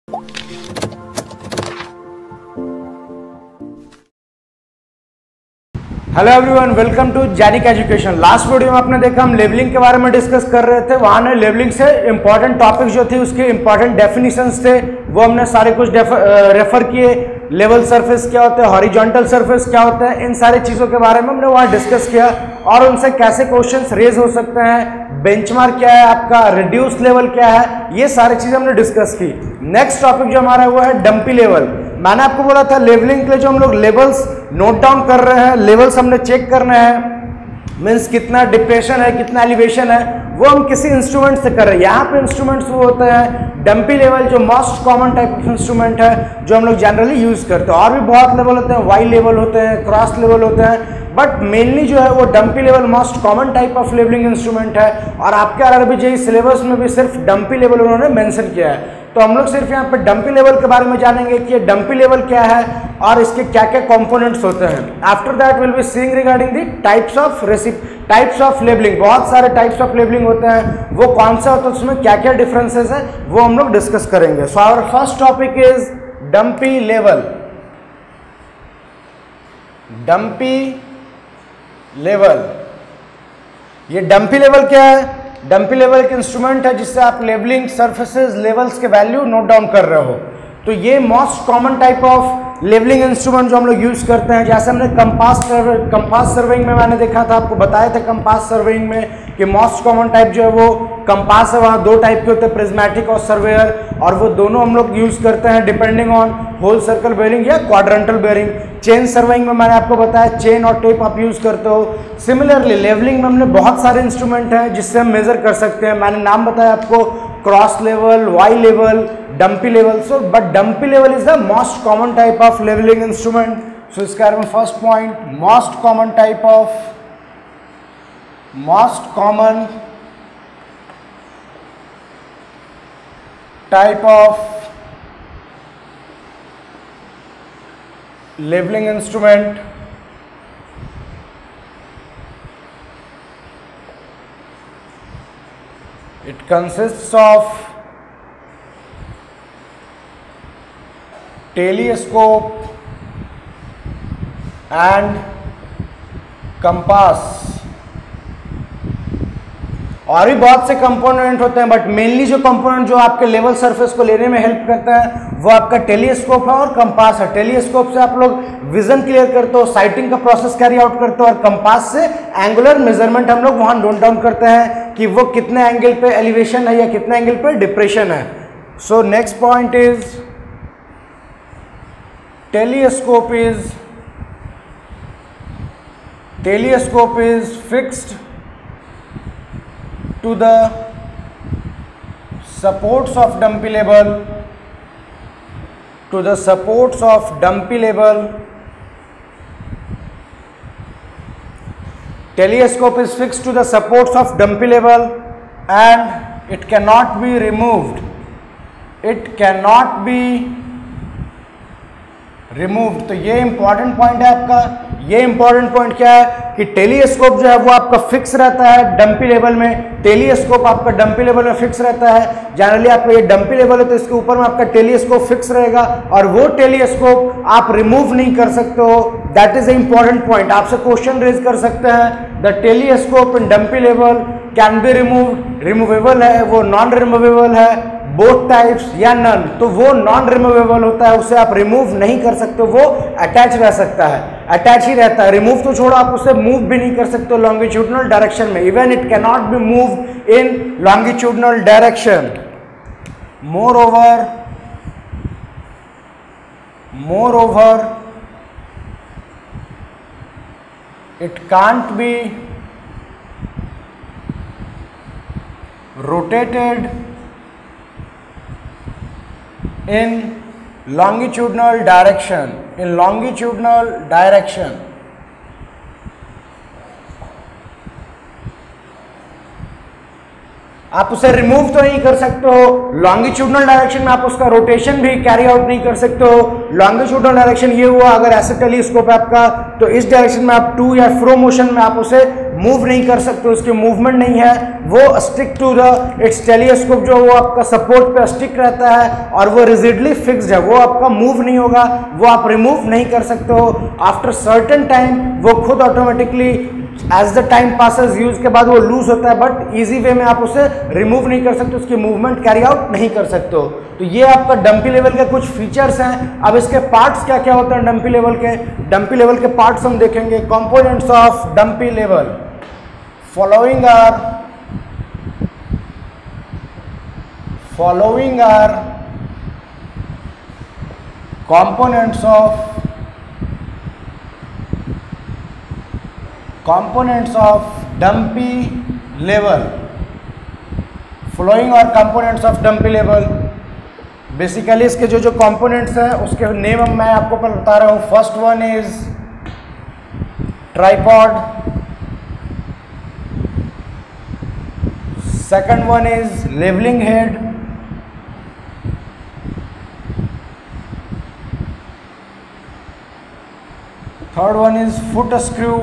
Hello everyone, welcome to Genic education. Last video में आपने देखा हम लेवलिंग के बारे में डिस्कस कर रहे थे। वहां ने लेवलिंग से इंपॉर्टेंट टॉपिक्स जो थे उसके इंपॉर्टेंट डेफिनेशंस थे वो हमने सारे कुछ रेफर किए। लेवल सरफेस क्या होता है, हॉरिजॉन्टल सरफेस क्या होता है, इन सारी चीज़ों के बारे में हमने वहाँ डिस्कस किया और उनसे कैसे क्वेश्चंस रेज हो सकते हैं, बेंचमार्क क्या है आपका, रिड्यूस लेवल क्या है, ये सारी चीज़ें हमने डिस्कस की। नेक्स्ट टॉपिक जो हमारा वो है डंपी लेवल। मैंने आपको बोला था लेवलिंग के लिए जो हम लोग लेवल्स नोट डाउन कर रहे हैं, लेवल्स हमने चेक करना है, मीन्स कितना डिप्रेशन है, कितना एलिवेशन है, वो हम किसी इंस्ट्रूमेंट से कर रहे हैं। यहाँ पे इंस्ट्रूमेंट्स वो होते हैं डंपी लेवल, जो most common type of instrument है जो हम लोग जनरली यूज करते हैं। और भी बहुत लेवल होते हैं, वाई लेवल होते हैं, क्रॉस लेवल होते हैं, बट मेनली जो है वो dumpy level most common type of levelling instrument है। और आपके RRBJE सिलेबस में भी सिर्फ डंपी लेवल उन्होंने मेंशन किया है। तो हम लोग सिर्फ यहाँ पे डंपी लेवल के बारे में जानेंगे कि ये डंपी लेवल क्या है और इसके क्या क्या कंपोनेंट्स होते हैं। After that will be seeing regarding the types of leveling. बहुत सारे टाइप्स ऑफ लेवलिंग होते हैं, वो कौन सा होता है, उसमें क्या क्या डिफरेंसेस है वो हम लोग डिस्कस करेंगे। So our first topic is dumpy level. Dumpy level, ये डंपी लेवल क्या है? डंपी लेवल एक इंस्ट्रूमेंट है जिससे आप लेवलिंग सरफेसेस लेवल्स के वैल्यू नोट डाउन कर रहे हो। तो ये most common type of levelling instrument जो हम लोग यूज करते हैं। जैसे हमने कंपास सर्वेइंग में मैंने देखा था, आपको बताया था कंपास सर्वेइंग में कि मोस्ट कॉमन टाइप जो है वो कंपास है। वहाँ दो टाइप के होते हैं, प्रिज्मेटिक और सर्वेयर, और वो दोनों हम लोग यूज करते हैं depending on whole circle bearing या क्वाड्रेंटल बेयरिंग। चेन सर्वेइंग में मैंने आपको बताया चेन और टेप आप यूज करते हो। सिमिलरली लेवलिंग में हमने बहुत सारे इंस्ट्रूमेंट हैं जिससे हम मेजर कर सकते हैं। मैंने नाम बताया आपको, cross level, Y level, dumpy level. So but dumpy level is the most common type of levelling instrument. So इसके बारे में first point, most common type of leveling instrument, it consists of telescope and compass। और भी बहुत से component होते हैं, but mainly जो कंपोनेंट जो आपके लेवल सरफेस को लेने में हेल्प करता है वो आपका टेलीस्कोप है और कंपास है। टेलीस्कोप से आप लोग विजन क्लियर करते हो, साइटिंग का प्रोसेस कैरी आउट करते हो, और कंपास से एंगुलर मेजरमेंट हम लोग वहां नोट डाउन करते हैं कि वो कितने एंगल पे एलिवेशन है या कितने एंगल पे डिप्रेशन है। So next point is telescope is fixed to the supports of dumpy level, telescope is fixed to the supports of dumpy level and it cannot be removed, तो ये important point है आपका। ये important point क्या है कि telescope जो है वो आपका फिक्स रहता है डंपी लेवल में। टेलीस्कोप आपका डंपी लेवल में फिक्स रहता है। जनरली आपका ये डंपी लेवल है तो इसके ऊपर में आपका टेलीस्कोप फिक्स रहेगा और वो टेलीस्कोप आप रिमूव नहीं कर सकते हो। That is a important point. आपसे क्वेश्चन रेज कर सकते हैं, the telescope in dumpy level can be removed, removable है, वो नॉन रिमूवेबल है, बोथ टाइप्स या नन। तो वो नॉन रिमूवेबल होता है, उसे आप रिमूव नहीं कर सकते, वो अटैच रह सकता है, अटैच ही रहता है। रिमूव तो छोड़ो, आप उसे मूव भी नहीं कर सकते लॉन्गिट्यूडनल डायरेक्शन में। Even it can not be move in longitudinal direction. Moreover it can't be rotated in longitudinal direction, आप उसे रिमूव तो नहीं कर सकते हो, लॉन्गिट्यूडनल डायरेक्शन में आप उसका रोटेशन भी कैरी आउट नहीं कर सकते हो। लॉन्गिट्यूडनल डायरेक्शन ये हुआ, अगर ऐसे टेलीस्कोप है आपका तो इस डायरेक्शन में आप टू या फ्रो मोशन में आप उसे मूव नहीं कर सकते, उसकी मूवमेंट नहीं है, वो stick to the its telescope, जो वो आपका सपोर्ट पे स्टिक रहता है और वो रिजिडली फिक्स्ड है, वो आपका मूव नहीं होगा, वो आप रिमूव नहीं कर सकते हो। आफ्टर सर्टेन टाइम वो खुद automatically as the time passes use के बाद वो लूज होता है, बट इजी वे में आप उसे रिमूव नहीं कर सकते, उसकी मूवमेंट कैरी आउट नहीं कर सकते हो। तो ये आपका डंपी लेवल के कुछ फीचर्स हैं। अब इसके पार्ट्स क्या क्या होते हैं डंपी लेवल के? डंपी लेवल के पार्ट्स हम देखेंगे। Components of dumpy level, following are components of dumpy level, following are components of dumpy level। Basically इसके जो कंपोनेंट्स हैं उसके नेम मैं आपको बता रहा हूँ। First one is tripod, second one is leveling head, third one is foot screw,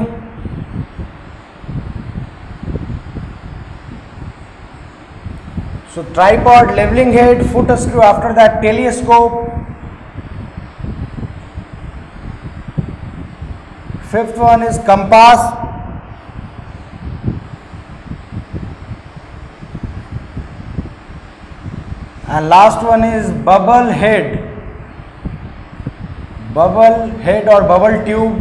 so tripod, leveling head, foot screw, after that telescope, fifth one is compass, and last one is bubble head or bubble tube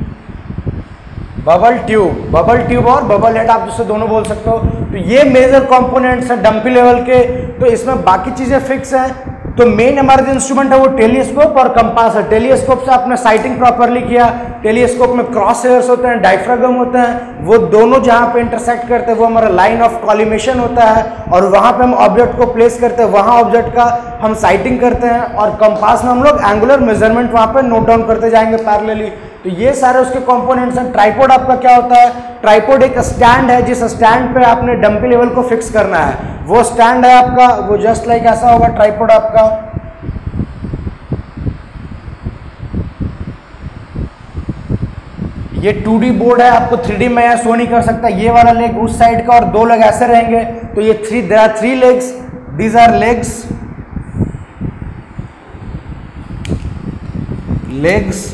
और bubble head, आप उससे दोनों बोल सकते हो। तो ये major components हैं डंपी लेवल के। तो इसमें बाकी चीजें फिक्स हैं। तो मेन हमारा जो इंस्ट्रूमेंट है वो टेलीस्कोप और कंपास है। टेलीस्कोप से आपने साइटिंग प्रॉपरली किया, टेलीस्कोप में क्रॉस हेयर्स होते हैं, डायफ्रागम होते हैं, वो दोनों जहां पे इंटरसेक्ट करते हैं वो हमारा लाइन ऑफ कॉलिमेशन होता है, और वहां पे हम ऑब्जेक्ट को प्लेस करते हैं, वहां ऑब्जेक्ट का हम साइटिंग करते हैं, और कंपास में हम लोग एंगुलर मेजरमेंट वहां पे नोट डाउन करते जाएंगे पैरेलली। तो ये सारे उसके कंपोनेंट्स हैं। ट्राइपॉड आपका क्या होता है? ट्राइपॉड एक स्टैंड है, जिस स्टैंड पे आपने डंपी लेवल को फिक्स करना है, वो स्टैंड है आपका, वो जस्ट लाइक ऐसा होगा ट्राइपॉड आपका। ये 2D बोर्ड है, आपको 3D में यह शो नहीं कर सकता। ये वाला लेग उस साइड का और दो लेग ऐसे रहेंगे, तो ये there are 3 legs, these are legs,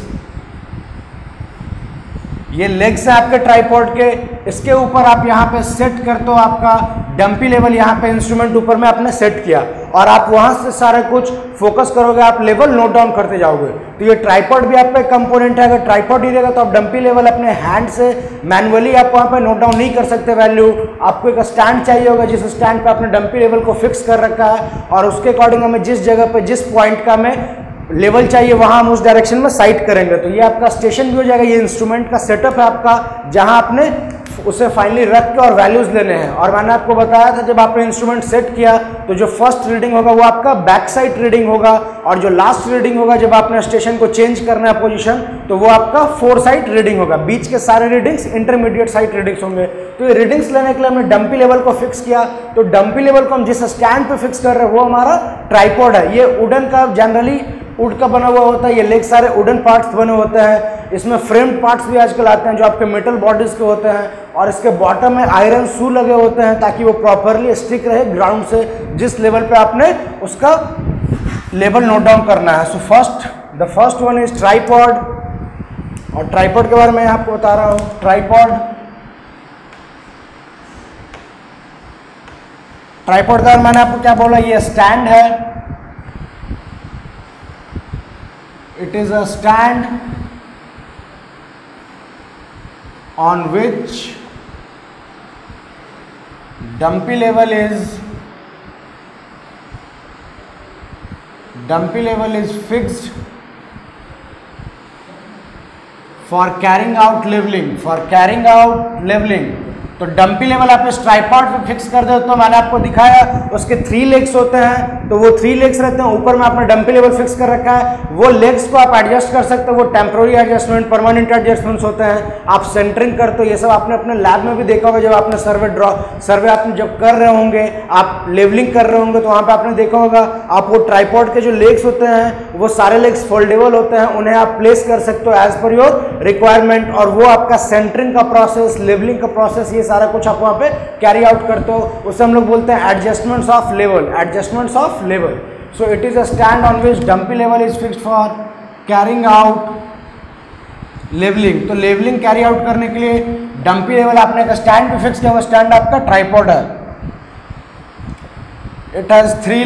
ये लेग्स है आपके ट्राइपॉड के। इसके ऊपर आप यहाँ पे सेट करते हो आपका डंपी लेवल, यहाँ पे इंस्ट्रूमेंट ऊपर में आपने सेट किया, और आप वहां से सारा कुछ फोकस करोगे, आप लेवल नोट डाउन करते जाओगे। तो ये ट्राइपॉड भी आपका कंपोनेंट है। अगर ट्राइपॉड ही रहेगा तो आप डंपी लेवल अपने हैंड से मैनुअली आप वहाँ पे नोट डाउन नहीं कर सकते वैल्यू। आपको एक स्टैंड चाहिए होगा, जिस स्टैंड पे आपने डंपी लेवल को फिक्स कर रखा है, और उसके अकॉर्डिंग हमें जिस जगह पे जिस पॉइंट का हमें लेवल चाहिए वहां हम उस डायरेक्शन में साइट करेंगे। तो ये आपका स्टेशन भी हो जाएगा। ये इंस्ट्रूमेंट का सेटअप है आपका, जहां आपने उसे फाइनली रख के और वैल्यूज लेने हैं। और मैंने आपको बताया था जब आपने इंस्ट्रूमेंट सेट किया तो जो फर्स्ट रीडिंग होगा वो आपका बैक साइड रीडिंग होगा, और जो लास्ट रीडिंग होगा जब आपने स्टेशन को चेंज करना है पोजीशन, तो वो आपका 4 साइड रीडिंग होगा। बीच के सारे रीडिंग्स इंटरमीडिएट साइड रीडिंग्स होंगे। तो ये रीडिंग्स लेने के लिए हमने डंपी लेवल को फिक्स किया। तो डंपी लेवल को हम जिस स्टैंड पे फिक्स कर रहे हैं वो हमारा ट्राइपॉड है। ये वुडन का, जनरली वुड का बना हुआ होता है। ये लेग सारे वुडन पार्ट्स बने होते हैं। इसमें फ्रेम्ड पार्ट्स भी आजकल आते हैं जो आपके मेटल बॉडीज के होते हैं, और इसके बॉटम में आयरन शू लगे होते हैं ताकि वो प्रॉपरली स्टिक रहे ग्राउंड से, जिस लेवल पे आपने उसका लेवल नोट डाउन करना है। So the first one is tripod, और ट्राइपॉड के बारे में आपको बता रहा हूँ। ट्राइपॉड का मैंने आपको क्या बोला, ये स्टैंड है। It is a stand on which dumpy level is fixed for carrying out leveling. तो डंपी लेवल आप इस ट्राइपॉड पे फिक्स कर दो, तो मैंने आपको दिखाया उसके 3 लेग्स होते हैं, तो वो 3 लेग्स रहते हैं, ऊपर में आपने डंपी लेवल फिक्स कर रखा है, वो लेग्स को आप एडजस्ट कर सकते हो, वो टेम्प्रोरी एडजस्टमेंट, परमानेंट एडजस्टमेंट्स होते हैं, आप सेंटरिंग करते हो, ये सब आपने अपने लैब में भी देखा होगा, जब आपने सर्वे आपने जब कर रहे होंगे, आप लेवलिंग कर रहे होंगे, तो वहाँ पे आपने देखा होगा आप वो ट्राइपॉड के जो लेग्स होते हैं वो सारे लेग्स फोल्डेबल होते हैं, उन्हें आप प्लेस कर सकते हो एज पर योर रिक्वायरमेंट, और वो आपका सेंटरिंग का प्रोसेस, लेवलिंग का प्रोसेस, ये सारा कुछ आप वहाँ पे कैरी आउट करते हो, उसे हम लोग बोलते हैं adjustments of level, adjustments of level. So it is a stand on which dumpy level is fixed for carrying out leveling. तो लेवलिंग कैरी आउट करने के लिए डंपी लेवल आपने एक स्टैंड पे फिक्स किया, वो स्टैंड आपका ट्राइपॉड है, it has 3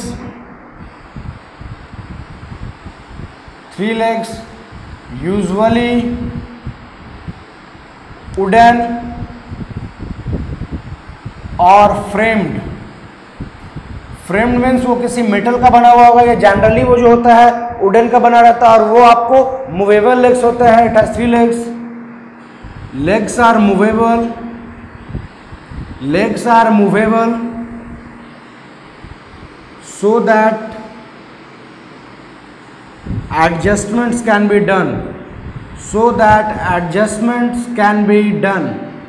legs, usually wooden और framed मीन्स वो किसी मेटल का बना हुआ होगा, या जनरली वो जो होता है वुडन का बना रहता है, और वो आपको मूवेबल लेग्स होते हैं, it has 3 legs are movable so that adjustments can be done।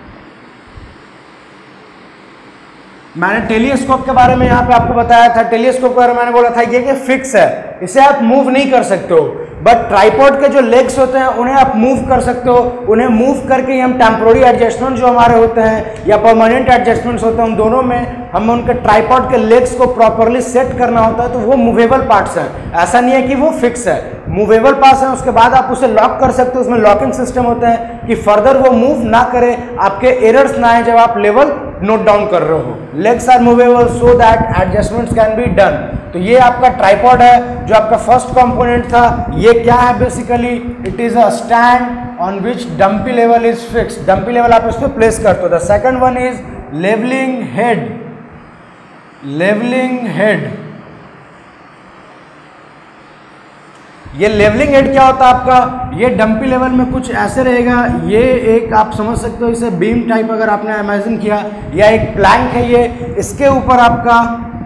मैंने टेलीस्कोप के बारे में यहाँ पे आपको बताया था, टेलीस्कोप के बारे में मैंने बोला था ये कि फिक्स है, इसे आप मूव नहीं कर सकते हो, बट ट्राइपॉड के जो लेग्स होते हैं उन्हें आप मूव कर सकते हो, उन्हें मूव करके हम टेम्पोररी एडजस्टमेंट जो हमारे होते हैं या परमानेंट एडजस्टमेंट्स होते हैं, उन दोनों में हमें उनके ट्राइपॉड के लेग्स को प्रॉपरली सेट करना होता है, तो वो मूवेबल पार्ट्स हैं, ऐसा नहीं है कि वो फिक्स है, मूवेबल पार्ट्स हैं। उसके बाद आप उसे लॉक कर सकते हो, उसमें लॉकिंग सिस्टम होता है कि फर्दर वो मूव ना करे, आपके एरर्स ना आए जब आप लेवल नोट डाउन कर रहे हो। Legs are movable so that adjustments can be done. तो ये आपका ट्राइपॉड है जो आपका फर्स्ट कंपोनेंट था। ये क्या है basically? It is a stand on which dumpy level is fixed. Dumpy level आप इस पे प्लेस करते हो। The second one is leveling head. Leveling head, ये लेवलिंग हेड क्या होता है आपका? ये डंपी लेवल में कुछ ऐसे रहेगा, ये एक आप समझ सकते हो इसे बीम टाइप अगर आपने इमेजिन किया, या एक प्लैंक है ये, इसके ऊपर आपका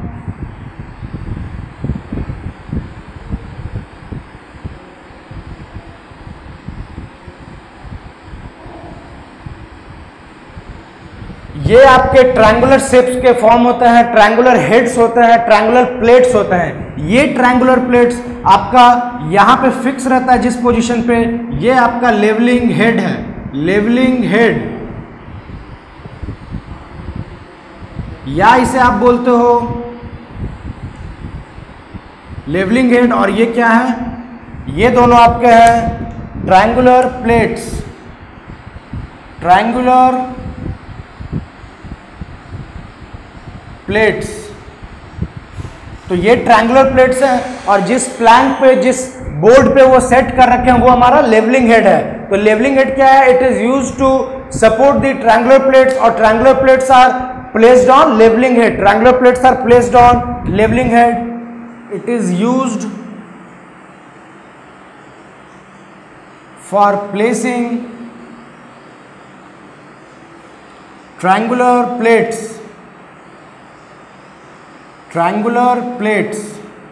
ये आपके ट्रायंगुलर शेप्स के फॉर्म होते हैं, ट्रायंगुलर हेड्स होते हैं, ट्रायंगुलर प्लेट्स होते हैं। ये ट्रायंगुलर प्लेट्स आपका यहां पे फिक्स रहता है जिस पोजीशन पे, ये आपका लेवलिंग हेड है। लेवलिंग हेड, या इसे आप बोलते हो लेवलिंग हेड। और ये क्या है? ये दोनों आपके हैं ट्रायंगुलर प्लेट्स। ट्रायंगुलर प्लेट्स, तो ये ट्रायंगुलर प्लेट्स हैं, और जिस प्लैंक पे, जिस बोर्ड पे वो सेट कर रखे हैं वो हमारा लेवलिंग हेड है। तो लेवलिंग हेड क्या है? It is used to support the triangular plates, और triangular plates are placed on leveling head. Triangular plates are placed on leveling head. It is used for placing triangular plates. Triangular plates,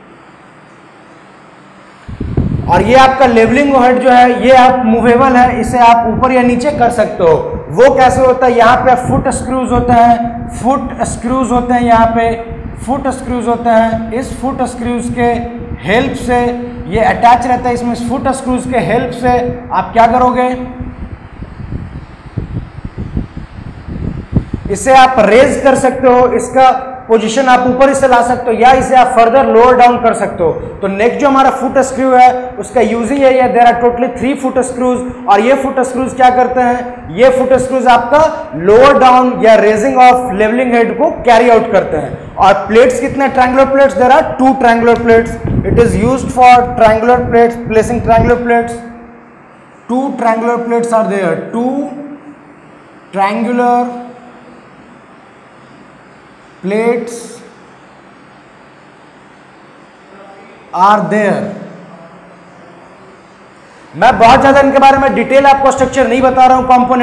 और ये आपका leveling head जो है ये आप movable है, इसे आप ऊपर या नीचे कर सकते हो। वो कैसे होता है? यहाँ पे फुट स्क्रूज होते हैं, फुट स्क्रूज होते हैं, यहाँ पे फुट स्क्रूज होते हैं। इस फुट स्क्रूज के हेल्प से ये अटैच रहता है इसमें। इस फुट स्क्रूज के हेल्प से आप क्या करोगे? इसे आप रेज कर सकते हो, इसका पोजीशन आप ऊपर इसे ला सकते हो, या इसे आप फर्दर लोअर डाउन कर सकते हो। तो नेक्स्ट जो हमारा फुट स्क्रू है उसका यूजिंग है, there are totally 3 foot screws, और ये फुट स्क्रूज क्या करते हैं? ये फुट स्क्रूज आपका लोअर डाउन या रेजिंग ऑफ लेवलिंग हेड को कैरी आउट करते हैं। और प्लेट्स कितने? Triangular plates, there are 2 triangular plates. It is used for triangular plates, placing triangular plates. 2 triangular plates are there, 2 triangular plates are there. मैं बहुत ज्यादा इनके बारे में डिटेल आपको स्ट्रक्चर नहीं बता रहा हूं कंपोनेंट्स,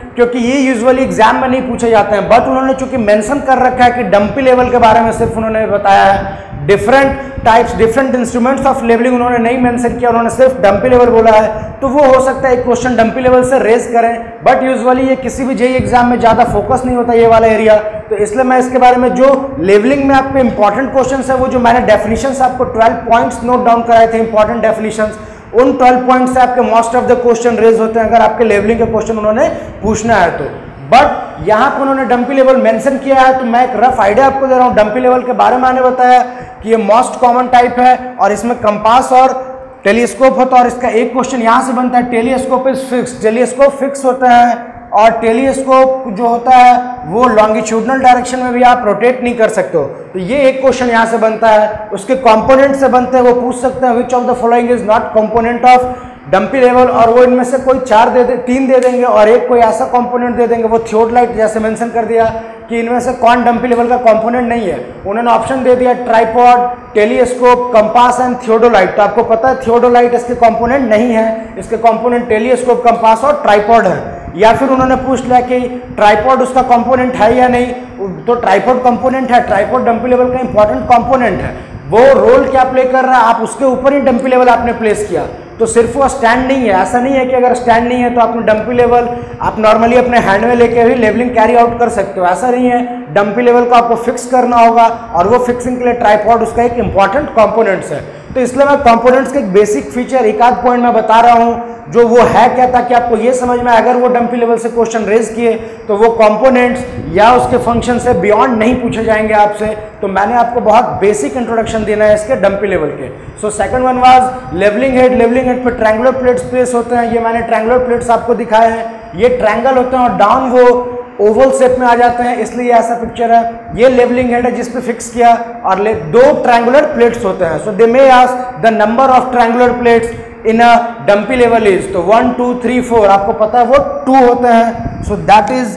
क्योंकि ये यूजुअली एग्जाम में नहीं पूछे जाते हैं, बट उन्होंने चूंकि मेंशन कर रखा है कि डंपी लेवल के बारे में सिर्फ उन्होंने बताया है, different types different instruments of leveling उन्होंने नहीं मेंशन किया, उन्होंने सिर्फ डंपी लेवल बोला है, तो वो हो सकता है एक क्वेश्चन डंपी लेवल से रेज करें, बट यूजुअली ये किसी भी जेईई एग्जाम में ज़्यादा फोकस नहीं होता ये वाला एरिया, तो इसलिए मैं इसके बारे में जो लेवलिंग में आपके इंपॉर्टेंट क्वेश्चन है वो जो मैंने डेफिनेशंस आपको 12 पॉइंट्स नोट डाउन कराए थे इंपॉर्टेंट डेफिनेशंस, उन 12 पॉइंट से आपके most of the question raise होते हैं अगर आपके लेवलिंग के क्वेश्चन उन्होंने पूछना है तो। बट यहाँ पर उन्होंने डंपी लेवल मेंशन किया है, तो मैं एक रफ आइडिया आपको दे रहा हूँ। डंपी लेवल के बारे में मैंने बताया कि ये मोस्ट कॉमन टाइप है और इसमें कंपास और टेलीस्कोप होता है, और इसका एक क्वेश्चन यहाँ से बनता है, telescope is fix, telescope fix होता है और टेलीस्कोप जो होता है वो लॉन्गिट्यूडनल डायरेक्शन में भी आप रोटेट नहीं कर सकते हो, तो ये एक क्वेश्चन यहाँ से बनता है। उसके कंपोनेंट से बनते हैं, वो पूछ सकते हैं which of the following is not component of dumpy level, और वो इनमें से कोई 3 दे देंगे और एक कोई ऐसा कंपोनेंट दे देंगे, वो थियोडोलाइट जैसे मेंशन कर दिया कि इनमें से कौन डंपी लेवल का कंपोनेंट नहीं है। उन्होंने ऑप्शन दे दिया tripod, telescope, compass and theodolite, तो आपको पता है थियोडोलाइट इसके कंपोनेंट नहीं है, इसके कंपोनेंट टेलीस्कोप, कंपास और ट्राइपॉड है। या फिर उन्होंने पूछ लिया कि ट्राइपॉड उसका कंपोनेंट है या नहीं, तो ट्राइपॉड कंपोनेंट है, ट्राइपॉड डंपी लेवल का इंपॉर्टेंट कंपोनेंट है, वो रोल क्या प्ले कर रहा है आप उसके ऊपर ही डंपी लेवल आपने प्लेस किया, तो सिर्फ वो स्टैंड नहीं है। ऐसा नहीं है कि अगर स्टैंड नहीं है तो आपने डंपी लेवल आप नॉर्मली अपने हैंड में लेके भी लेवलिंग कैरी आउट कर सकते हो, ऐसा नहीं है। डंपी लेवल को आपको फिक्स करना होगा और वो फिक्सिंग के लिए ट्राइपॉड उसका एक इंपॉर्टेंट कंपोनेंट्स है। तो इसलिए मैं कंपोनेंट्स के एक बेसिक फीचर एक आध पॉइंट में बता रहा हूँ जो वो है क्या, ताकि आपको ये समझ में अगर वो डंपी लेवल से क्वेश्चन रेज किए तो वो कंपोनेंट्स या उसके फंक्शन से बियॉन्ड नहीं पूछे जाएंगे आपसे। तो मैंने आपको बहुत बेसिक इंट्रोडक्शन देना है इसके डंपी लेवल के। So second one was leveling head. Leveling head पे ट्रायंगुलर प्लेट्स प्लेस होते हैं, ये मैंने ट्रायंगुलर प्लेट्स आपको दिखाए हैं, ये ट्रायंगल होते हैं और डाउन वो ओवल शेप में आ जाते हैं, इसलिए ऐसा पिक्चर है। ये लेवलिंग हेड है जिस पे फिक्स किया और 2 ट्रायंगुलर प्लेट्स होते हैं। So they may ask the number of triangular plates in a dumpy level is, तो 1 2 3 4 आपको पता है वो 2 होते हैं। सो दैट इज,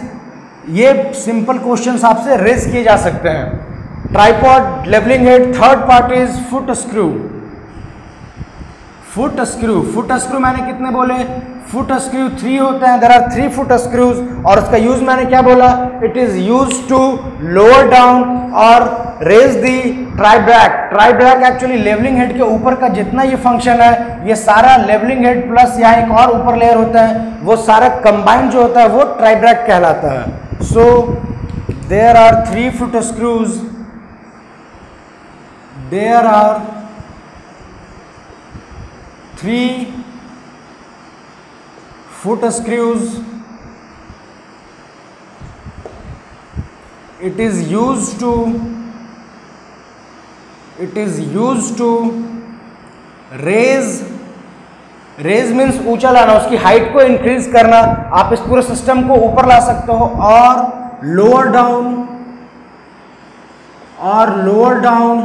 ये सिंपल क्वेश्चंस आपसे रेज किए जा सकते हैं। Tripod, leveling head. Third part is foot screw. Foot screw, foot screw मैंने कितने बोले? फुट स्क्रू 3 होते हैं, देयर आर 3 फुट स्क्रूज, और उसका यूज मैंने क्या बोला? It is use to lower down और raise the tribrach. Tribrach actually leveling head के ऊपर का जितना ये फंक्शन है, ये सारा लेवलिंग हेड प्लस यहाँ एक और ऊपर लेयर होता है, वो सारा कंबाइंड जो होता है वो ट्राई ब्रैक कहलाता है। So there are 3 foot screws, there are 3 foot screws. It is used to raise means ऊंचा लाना, उसकी हाइट को इंक्रीज करना। आप इस पूरे सिस्टम को ऊपर ला सकते हो, और लोअर डाउन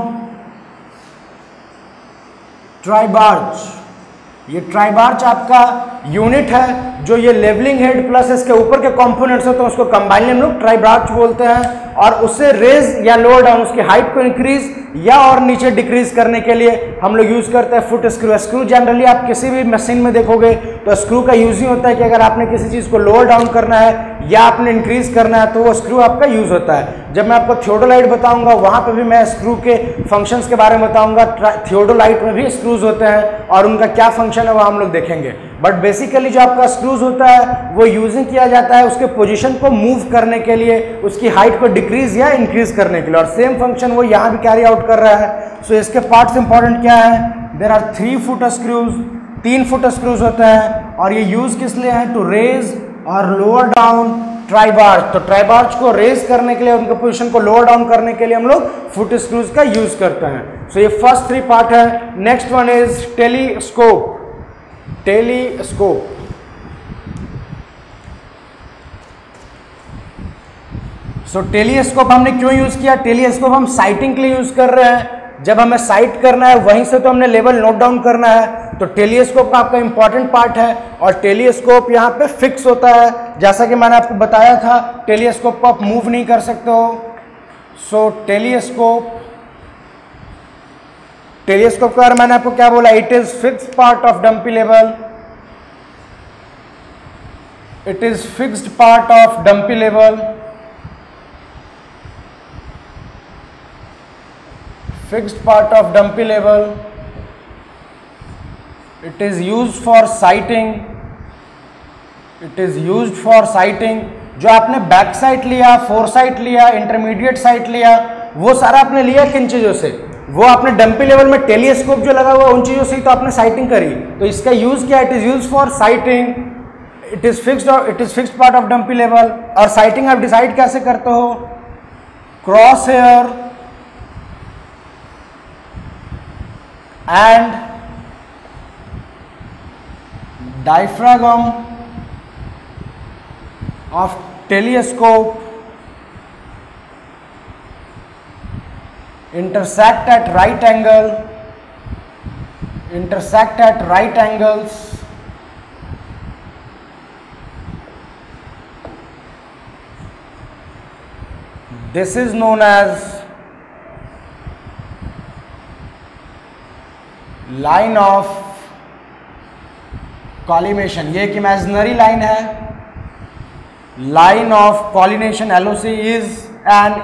ट्राइबार्च। ये ट्राइबार्च आपका यूनिट है, जो ये लेवलिंग हेड प्लस इसके ऊपर के कंपोनेंट्स होते हैं उसको कंबाइन हम लोग ट्राइबार्च बोलते हैं। और उससे रेज या लोअर डाउन, उसकी हाइट को इंक्रीज या और नीचे डिक्रीज करने के लिए हम लोग यूज करते हैं फुट स्क्रू। स्क्रू जनरली आप किसी भी मशीन में देखोगे तो स्क्रू का यूज ही होता है कि अगर आपने किसी चीज को लोअर डाउन करना है या आपने इंक्रीज करना है तो वो स्क्रू आपका यूज होता है। जब मैं आपको थियोडोलाइट बताऊंगा वहां पे भी मैं स्क्रू के फंक्शंस के बारे में बताऊंगा। थियोडोलाइट में भी स्क्रूज होते हैं और उनका क्या फंक्शन है वो हम लोग देखेंगे। बट बेसिकली जो आपका स्क्रूज होता है वो यूजिंग किया जाता है उसके पोजीशन को मूव करने के लिए, उसकी हाइट को डिक्रीज या इंक्रीज करने के लिए, और सेम फंक्शन वो यहाँ भी कैरी आउट कर रहा है। सो इसके पार्ट्स इंपॉर्टेंट क्या है? There are 3 foot screws, 3 foot screws होते हैं, और ये यूज किस लिए है? टू रेज और लोअर डाउन ट्राइबार्च। तो ट्राइबार्च को रेज करने के लिए, उनके पोजीशन को लोअर डाउन करने के लिए हम लोग फुट स्क्रूज का यूज करते हैं। सो ये फर्स्ट 3 पार्ट है। Next one is telescope. Telescope so telescope हमने क्यों यूज किया? टेलीस्कोप हम साइटिंग के लिए यूज कर रहे हैं। जब हमें साइट करना है वहीं से तो हमने लेवल नोट डाउन करना है, तो टेलीस्कोप का आपका इंपॉर्टेंट पार्ट है। और टेलीस्कोप यहाँ पे फिक्स होता है, जैसा कि मैंने आपको बताया था टेलीस्कोप को आप मूव नहीं कर सकते हो। सो टेलीस्कोप के बारे में मैंने आपको क्या बोला? It is fix part of dumpy level. It is fixed part of dumpy level. Fixed part of dumpy level. It is used for sighting. It is used for sighting. जो आपने बैक साइट लिया, fore sight लिया, intermediate sight लिया, वो सारा आपने लिया किन चीजों से? वो आपने डंपी लेवल में टेलीस्कोप जो लगा हुआ उन चीजों से ही तो आपने साइटिंग करी। तो इसका यूज क्या? It is use for sighting. It is fixed part of dumpy level. और साइटिंग आप डिसाइड कैसे करते हो? Cross hair and diaphragm of telescope intersect at right angles. This is known as line of collimation. ये एक imaginary line है। Line of collimation, LOC is an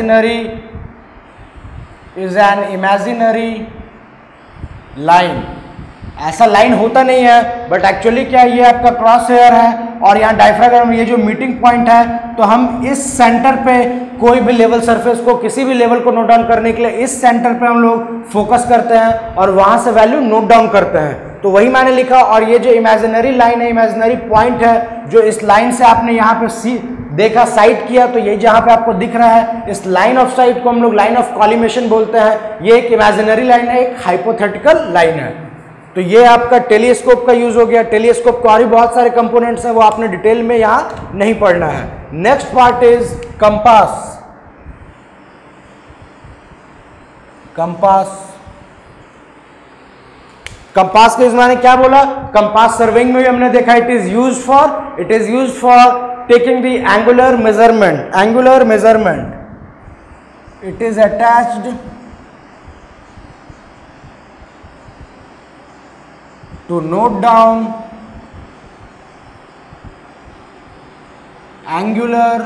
imaginary line. ऐसा line होता नहीं है, बट एक्चुअली क्या ये आपका क्रॉस हेयर है और यहाँ डायफ्राग्राम ये जो मीटिंग पॉइंट है, तो हम इस सेंटर पे कोई भी लेवल सरफेस को, किसी भी लेवल को नोट डाउन करने के लिए इस सेंटर पे हम लोग फोकस करते हैं और वहां से वैल्यू नोट डाउन करते हैं। तो वही मैंने लिखा। और ये जो इमेजिनरी लाइन है, इमेजिनरी पॉइंट है, जो इस लाइन से आपने यहाँ पे देखा, साइट किया, तो ये जहाँ पे आपको दिख रहा है, इस लाइन ऑफ साइट को हम लोग लाइन ऑफ कॉलिमेशन बोलते हैं। ये एक इमेजिनरी लाइन है, एक हाइपोथेटिकल लाइन है। तो ये आपका टेलीस्कोप का यूज हो गया। टेलीस्कोप के और भी बहुत सारे कंपोनेंट्स हैं, वो आपने डिटेल में यहाँ नहीं पढ़ना है। Next part is compass. Compass के मैंने क्या बोला? कंपास सर्विंग में भी हमने देखा, it is use for taking the angular measurement. It is attached to note down angular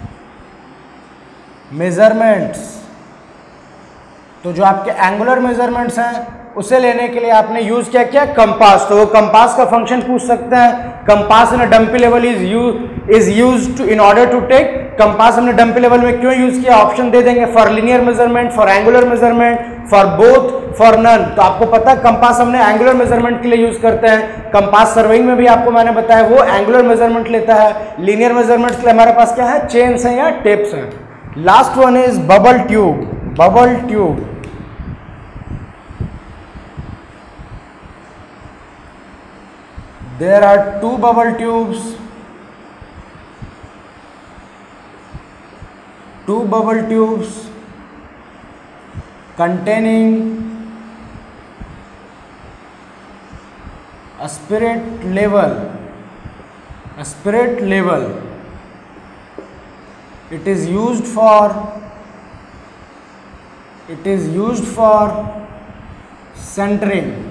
measurements। तो जो आपके एंगुलर मेजरमेंट्स हैं उसे लेने के लिए आपने यूज क्या? कंपास। तो वो कंपास का फंक्शन पूछ सकते हैं। Compass in a dumpy level is used in order to take. Compass हमने डंपी लेवल में क्यों यूज किया? ऑप्शन दे देंगे, for linear measurement, for angular measurement, for both, for none. तो आपको पता है कंपास हमने एंगुलर मेजरमेंट के लिए यूज करते हैं। कंपास सर्विंग में भी आपको मैंने बताया वो एंगुलर मेजरमेंट लेता है। लीनियर मेजरमेंट के लिए हमारे पास क्या है? चेन्स हैं या टेप्स हैं। Last one is bubble tube. There are two bubble tubes containing a spirit level. It is used for centering।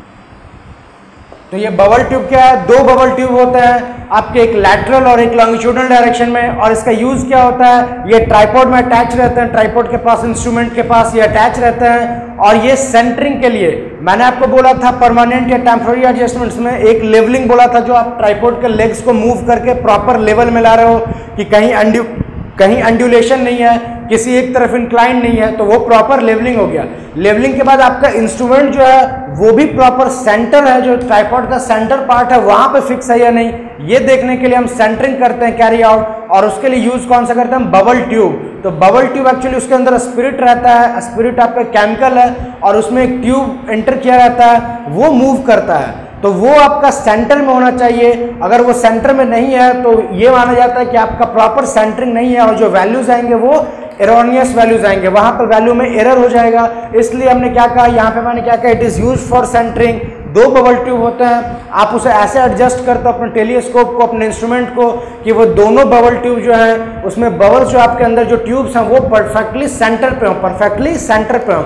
तो ये बबल ट्यूब क्या है? दो बबल ट्यूब होते हैं आपके, एक लैटरल और एक लॉन्गिट्यूडनल डायरेक्शन में। और इसका यूज क्या होता है? ये ट्राइपॉड में अटैच रहते हैं, ट्राइपॉड के पास, इंस्ट्रूमेंट के पास ये अटैच रहते हैं। और ये सेंटरिंग के लिए मैंने आपको बोला था परमानेंट या टेम्पररी एडजस्टमेंट्स में एक लेवलिंग बोला था, जो आप ट्राइपॉड के लेग्स को मूव करके प्रॉपर लेवल में ला रहे हो कि कहीं अंड्यूलेशन नहीं है, किसी एक तरफ इंक्लाइन नहीं है, तो वो प्रॉपर लेवलिंग हो गया। लेवलिंग के बाद आपका इंस्ट्रूमेंट जो है वो भी प्रॉपर सेंटर है, जो ट्राइपॉड का सेंटर पार्ट है वहां पे फिक्स है या नहीं, ये देखने के लिए हम सेंटरिंग करते हैं, कैरी आउट। और उसके लिए यूज कौन सा करते हैं? Bubble tube. तो बबल ट्यूब एक्चुअली उसके अंदर स्पिरिट रहता है, स्पिरिट आपका केमिकल है और उसमें एक ट्यूब एंटर किया रहता है, वो मूव करता है। तो वो आपका सेंटर में होना चाहिए। अगर वो सेंटर में नहीं है तो ये माना जाता है कि आपका प्रॉपर सेंटरिंग नहीं है और जो वैल्यूज आएंगे वो एरोनियस वैल्यूज आएंगे, वहां पर वैल्यू में एरर हो जाएगा। इसलिए हमने क्या कहा, यहाँ पे मैंने क्या कहा, it is use for centring. दो बबल ट्यूब होते हैं, आप उसे ऐसे एडजस्ट करते हो अपने टेलीस्कोप को, अपने इंस्ट्रूमेंट को, कि वो दोनों बबल ट्यूब जो है उसमें बबल्स जो आपके अंदर जो ट्यूब्स हैं वो परफेक्टली सेंटर पे हो, परफेक्टली सेंटर पे हो।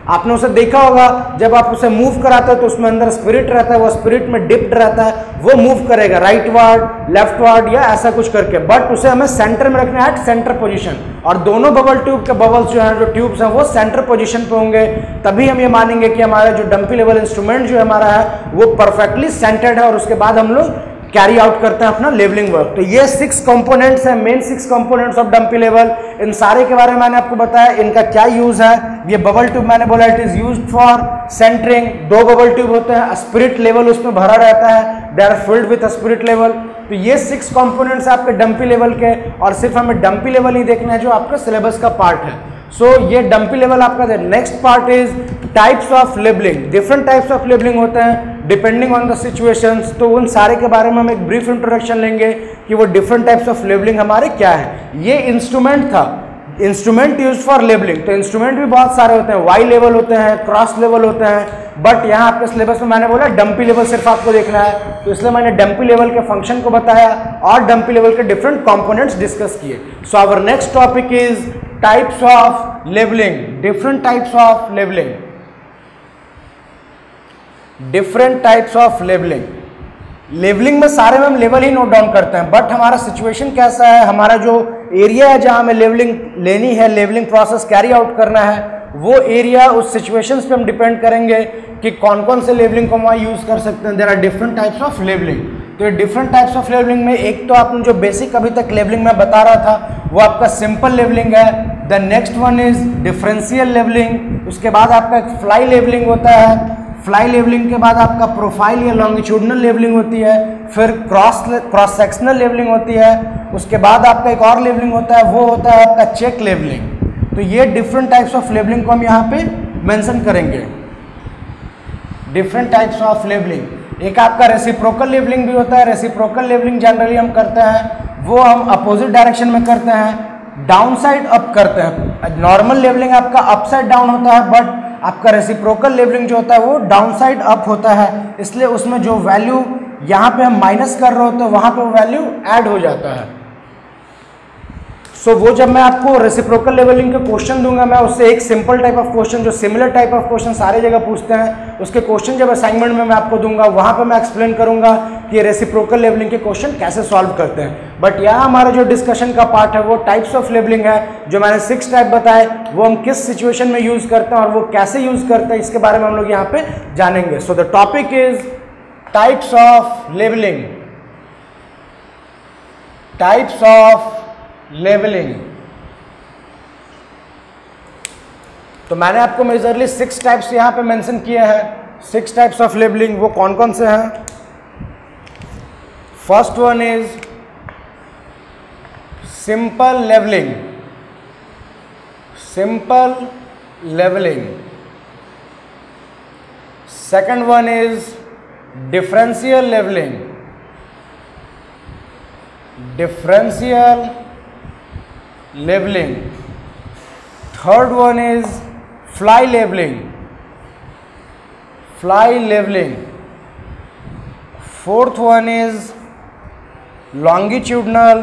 आपने उसे देखा होगा, जब आप उसे मूव कराते हो तो उसमें अंदर स्पिरिट रहता है, वो स्पिरिट में डिप्ड रहता है, वो मूव करेगा राइट वर्ड लेफ्ट वर्ड या ऐसा कुछ करके, बट उसे हमें सेंटर में रखना है, एट सेंटर पोजीशन। और दोनों बबल ट्यूब के बबल्स जो हैं, जो ट्यूब्स हैं, वो सेंटर पोजीशन पे होंगे, तभी हम ये मानेंगे कि हमारा जो डंपी लेवल इंस्ट्रूमेंट जो हमारा है वो परफेक्टली सेंटर्ड है, और उसके बाद हम लोग कैरी आउट करते हैं अपना लेवलिंग वर्क। तो ये 6 कंपोनेंट्स हैं, main 6 components of dumpy level. इन सारे के बारे में मैंने आपको बताया, इनका क्या यूज है। ये बबल ट्यूब मैंने बोला it is used for centring, 2 bubble tube होते हैं, स्पिरिट लेवल उसमें भरा रहता है, they are filled with spirit level. तो ये 6 कंपोनेंट्स हैं आपके डंपी लेवल के, और सिर्फ हमें डंपी लेवल ही देखना है जो आपका सिलेबस का पार्ट है। सो ये डंपी लेवल आपका। Next part is types of levelling. Different types of levelling होते हैं डिपेंडिंग ऑन द सिचुएशंस। तो उन सारे के बारे में हम एक ब्रीफ इंट्रोडक्शन लेंगे कि वो डिफरेंट टाइप्स ऑफ लेबलिंग हमारे क्या है। ये इंस्ट्रूमेंट था, इंस्ट्रूमेंट यूज फॉर लेबलिंग। तो इंस्ट्रूमेंट भी बहुत सारे होते हैं, वाई लेवल होते हैं, क्रॉस लेवल होते हैं, बट यहाँ आपके सिलेबस में मैंने बोला डंपी लेवल सिर्फ आपको देखना है, तो इसलिए मैंने डंपी लेवल के फंक्शन को बताया और डंपी लेवल के डिफरेंट कंपोनेंट्स डिस्कस किए। So our next topic is types of levelling, different types of levelling, different types of levelling. Levelling में सारे में हम लेवल ही नोट डाउन करते हैं, बट हमारा सिचुएशन कैसा है, हमारा जो एरिया है जहां हमें लेवलिंग लेनी है, लेवलिंग प्रोसेस कैरी आउट करना है, वो एरिया उस सिचुएशंस पे हम डिपेंड करेंगे कि कौन कौन से लेवलिंग को हम वहाँ यूज कर सकते हैं। There are different types of levelling. तो ये डिफरेंट टाइप्स ऑफ लेवलिंग में एक तो आपने जो बेसिक अभी तक लेवलिंग में बता रहा था वो आपका सिंपल लेवलिंग है। The next one is differential levelling. उसके बाद आपका एक फ्लाई लेवलिंग होता है। फ्लाई लेवलिंग के बाद आपका प्रोफाइल या लॉन्गिट्यूडनल लेवलिंग होती है। फिर क्रॉस सेक्शनल लेवलिंग होती है। उसके बाद आपका एक और लेवलिंग होता है, वो होता है आपका चेक लेवलिंग। तो ये डिफरेंट टाइप्स ऑफ लेवलिंग को हम यहाँ पे मेंशन करेंगे। Different types of levelling. एक आपका रेसिप्रोकल लेवलिंग भी होता है। रेसिप्रोकल लेवलिंग जनरली हम करते हैं, वो हम अपोजिट डायरेक्शन में करते हैं, डाउन साइड अप करते हैं। नॉर्मल लेवलिंग आपका अप साइड डाउन होता है, बट आपका रेसिप्रोकल लेवलिंग जो होता है वो डाउन साइड अप होता है, इसलिए उसमें जो वैल्यू यहाँ पे हम माइनस कर रहे होते हैं वहाँ पे वो वैल्यू ऐड हो जाता है। सो वो जब मैं आपको रेसिप्रोकल लेवलिंग के क्वेश्चन दूंगा, मैं उससे एक सिंपल टाइप ऑफ क्वेश्चन, जो सिमिलर टाइप ऑफ क्वेश्चन सारे जगह पूछते हैं, उसके क्वेश्चन जब असाइनमेंट में मैं आपको दूंगा, वहाँ पे मैं एक्सप्लेन करूंगा कि रेसिप्रोकल लेवलिंग के क्वेश्चन कैसे सॉल्व करते हैं। बट यहाँ हमारा जो डिस्कशन का पार्ट है वो टाइप्स ऑफ लेवलिंग है। जो मैंने 6 टाइप बताए वो हम किस सिचुएशन में यूज करते हैं और वो कैसे यूज करते हैं, इसके बारे में हम लोग यहाँ पे जानेंगे। So the topic is types of levelling. Types of levelling. तो मैंने आपको मेजरली 6 टाइप्स यहां पे मेंशन किए हैं। 6 टाइप्स ऑफ लेवलिंग, वो कौन कौन से हैं? First one is simple levelling. Simple levelling. Second one is differential levelling. Differential leveling. Third one is fly leveling. Fly leveling. Fourth one is longitudinal.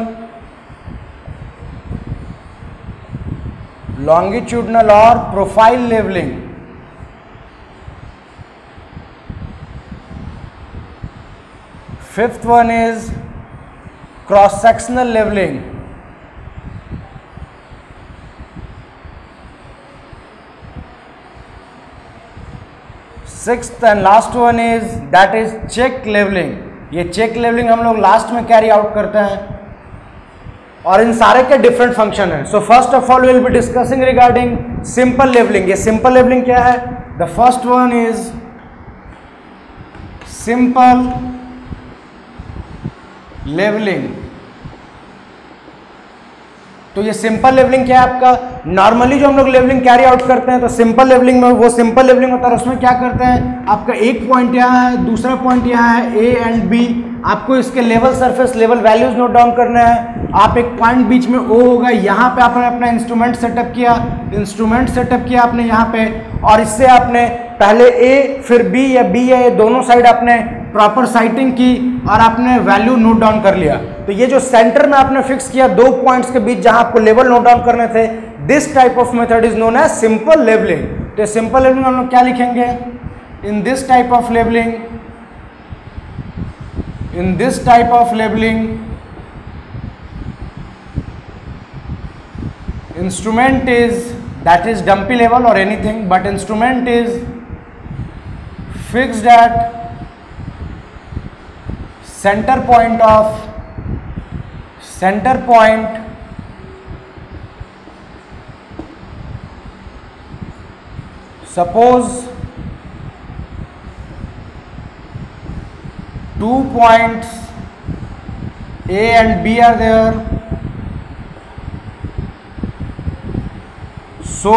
Longitudinal or profile leveling. Fifth one is cross sectional leveling. Sixth and last one is that is check levelling. ये check levelling हम लोग last में carry out करते हैं और इन सारे के different function है। So first of all will be discussing regarding simple levelling. ये सिंपल लेवलिंग क्या है? The first one is simple levelling. तो ये सिंपल लेवलिंग क्या है आपका? नॉर्मली जो हम लोग लेवलिंग कैरी आउट करते हैं तो सिंपल लेवलिंग में वो सिंपल लेवलिंग होता है, उसमें क्या करते हैं, आपका एक पॉइंट यहाँ है, दूसरा पॉइंट यहाँ है, ए एंड बी। आपको इसके level surface level values note down करना है। आप एक पॉइंट बीच में ओ होगा, यहाँ पे आपने अपना इंस्ट्रूमेंट सेटअप किया, आपने यहाँ पे, और इससे आपने पहले ए फिर बी या बी या ए दोनों साइड आपने प्रॉपर साइटिंग की और आपने वैल्यू नोट डाउन कर लिया। तो ये जो सेंटर में आपने फिक्स किया 2 पॉइंट्स के बीच जहां आपको लेवल नोट डाउन करने थे, this type of method is known as simple levelling. तो सिंपल लेवलिंग हम लोग क्या लिखेंगे, in this type of levelling, in this type of levelling instrument is, that is dumpy level or anything, but instrument is fixed at center point suppose 2 points A and B are there, so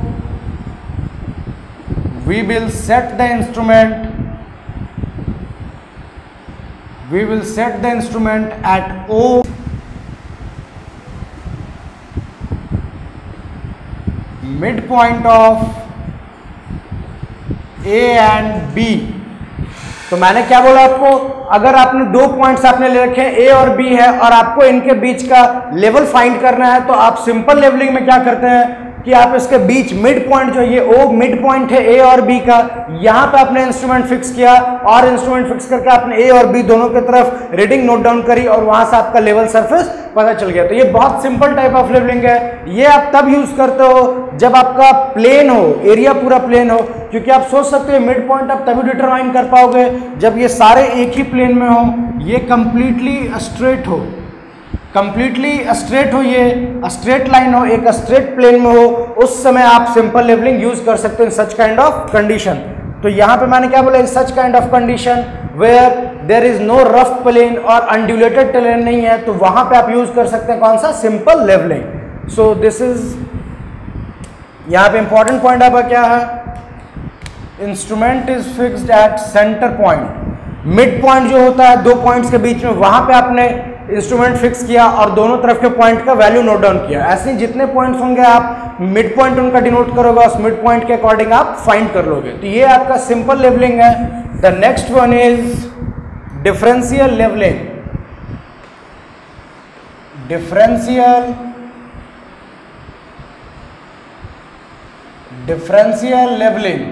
we will set the instrument at O, midpoint of A and B। तो मैंने क्या बोला आपको, अगर आपने 2 points आपने ले रखे हैं A और B है और आपको इनके बीच का लेवल फाइंड करना है, तो आप सिंपल लेवलिंग में क्या करते हैं कि आप इसके बीच मिड पॉइंट जो ये O मिड पॉइंट है A और B का, यहाँ पे आपने इंस्ट्रूमेंट फिक्स किया और इंस्ट्रूमेंट फिक्स करके आपने A और B दोनों की तरफ रीडिंग नोट डाउन करी और वहां से आपका लेवल सरफेस पता चल गया। तो ये बहुत सिंपल टाइप ऑफ लेवलिंग है। ये आप तब यूज करते हो जब आपका प्लेन हो, एरिया पूरा प्लेन हो, क्योंकि आप सोच सकते हो मिड पॉइंट आप तभी डिटरमाइन कर पाओगे जब ये सारे एक ही प्लेन में हो, ये कंप्लीटली स्ट्रेट हो, ये स्ट्रेट लाइन हो, एक स्ट्रेट प्लेन में हो, उस समय आप सिंपल लेवलिंग यूज कर सकते हो in such kind of condition. तो यहाँ पे मैंने क्या बोला, in such kind of condition where there is no rough plane और अनड्यूलेटेड प्लेन नहीं है, तो वहां पे आप यूज कर सकते हैं कौन सा, simple levelling. So this is, यहाँ पे इंपॉर्टेंट पॉइंट आपका क्या है, instrument is fixed at centre point. Mid point जो होता है 2 पॉइंट्स के बीच में, वहां पे आपने इंस्ट्रूमेंट फिक्स किया और दोनों तरफ के पॉइंट का वैल्यू नोट डाउन किया। ऐसे ही जितने पॉइंट्स होंगे आप मिड पॉइंट उनका डिनोट करोगे, उस मिड पॉइंट के अकॉर्डिंग आप फाइंड कर लोगे। तो ये आपका सिंपल लेवलिंग है। The next one is differential levelling. Differential levelling,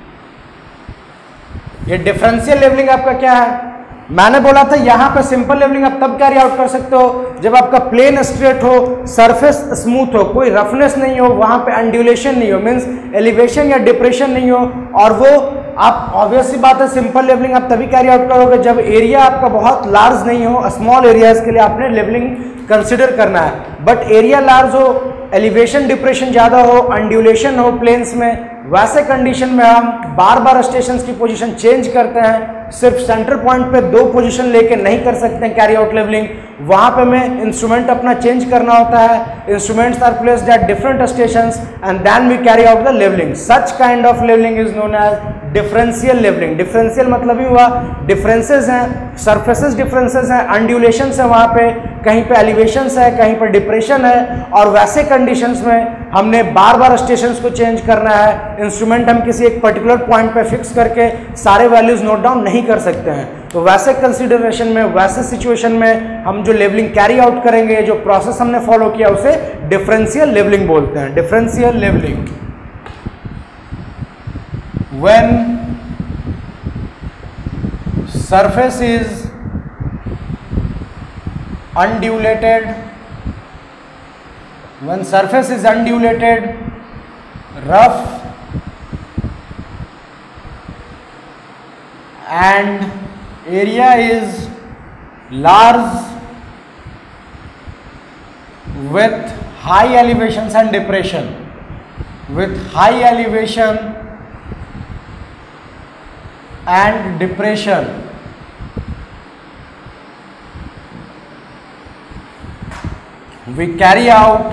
ये डिफरेंशियल लेवलिंग आपका क्या है, मैंने बोला था यहां पे सिंपल लेवलिंग आप तब कैरी आउट कर सकते हो जब आपका प्लेन स्ट्रेट हो, सरफेस स्मूथ हो, कोई रफनेस नहीं हो, वहां पे अंड्यूलेशन नहीं हो, मींस एलिवेशन या डिप्रेशन नहीं हो, और वो आप ऑब्वियस सी बात है सिंपल लेवलिंग आप तभी कैरी आउट करोगे जब एरिया आपका बहुत लार्ज नहीं हो। स्मॉल एरियाज के लिए आपने लेवलिंग कंसिडर करना है, बट एरिया लार्ज हो, एलिवेशन डिप्रेशन ज्यादा हो, अंड्यूलेशन हो प्लेन्स में, वैसे कंडीशन में हम बार बार स्टेशंस की पोजीशन चेंज करते हैं, सिर्फ सेंटर पॉइंट पे 2 पोजीशन लेके नहीं कर सकते हैं कैरी आउट लेवलिंग। वहां पे हमें इंस्ट्रूमेंट अपना चेंज करना होता है, instruments are placed at different stations and then we carry out the levelling. Such kind of levelling is known as differential levelling. Differential मतलब ही हुआ डिफरेंसेस हैं, सरफेसेस डिफरेंसेस हैं, अंड्यूलेशंस है, वहां पे कहीं पे एलिवेशंस है, कहीं पर डिप्रेशन है, और वैसे कंडीशंस में हमने बार बार स्टेशंस को चेंज करना है। इंस्ट्रूमेंट हम किसी एक पर्टिकुलर पॉइंट पे फिक्स करके सारे वैल्यूज नोट डाउन नहीं कर सकते हैं। तो वैसे कंसीडरेशन में, वैसे सिचुएशन में हम जो लेवलिंग कैरी आउट करेंगे, जो प्रोसेस हमने फॉलो किया, उसे डिफरेंशियल लेवलिंग बोलते हैं। Differential levelling when surface is undulated, when surface is undulated, rough and area is large with high elevations and depression, with high elevation and depression, we carry out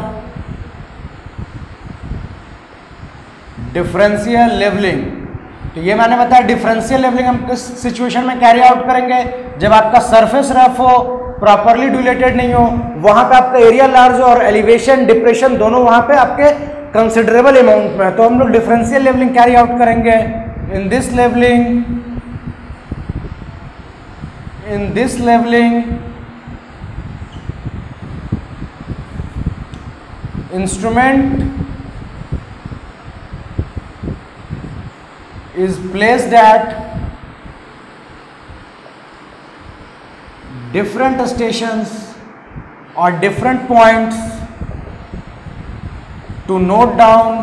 differential levelling. तो ये मैंने बताया differential levelling हम किस situation में carry out करेंगे, जब आपका सरफेस रफ हो, प्रॉपरली ड्यूलेटेड नहीं हो, वहां पे आपका एरिया लार्ज हो और एलिवेशन डिप्रेशन दोनों वहां पे आपके कंसिडरेबल अमाउंट में है, तो हम लोग डिफरेंशियल लेवलिंग कैरी आउट करेंगे। In this levelling instrument is placed at different stations or different points to note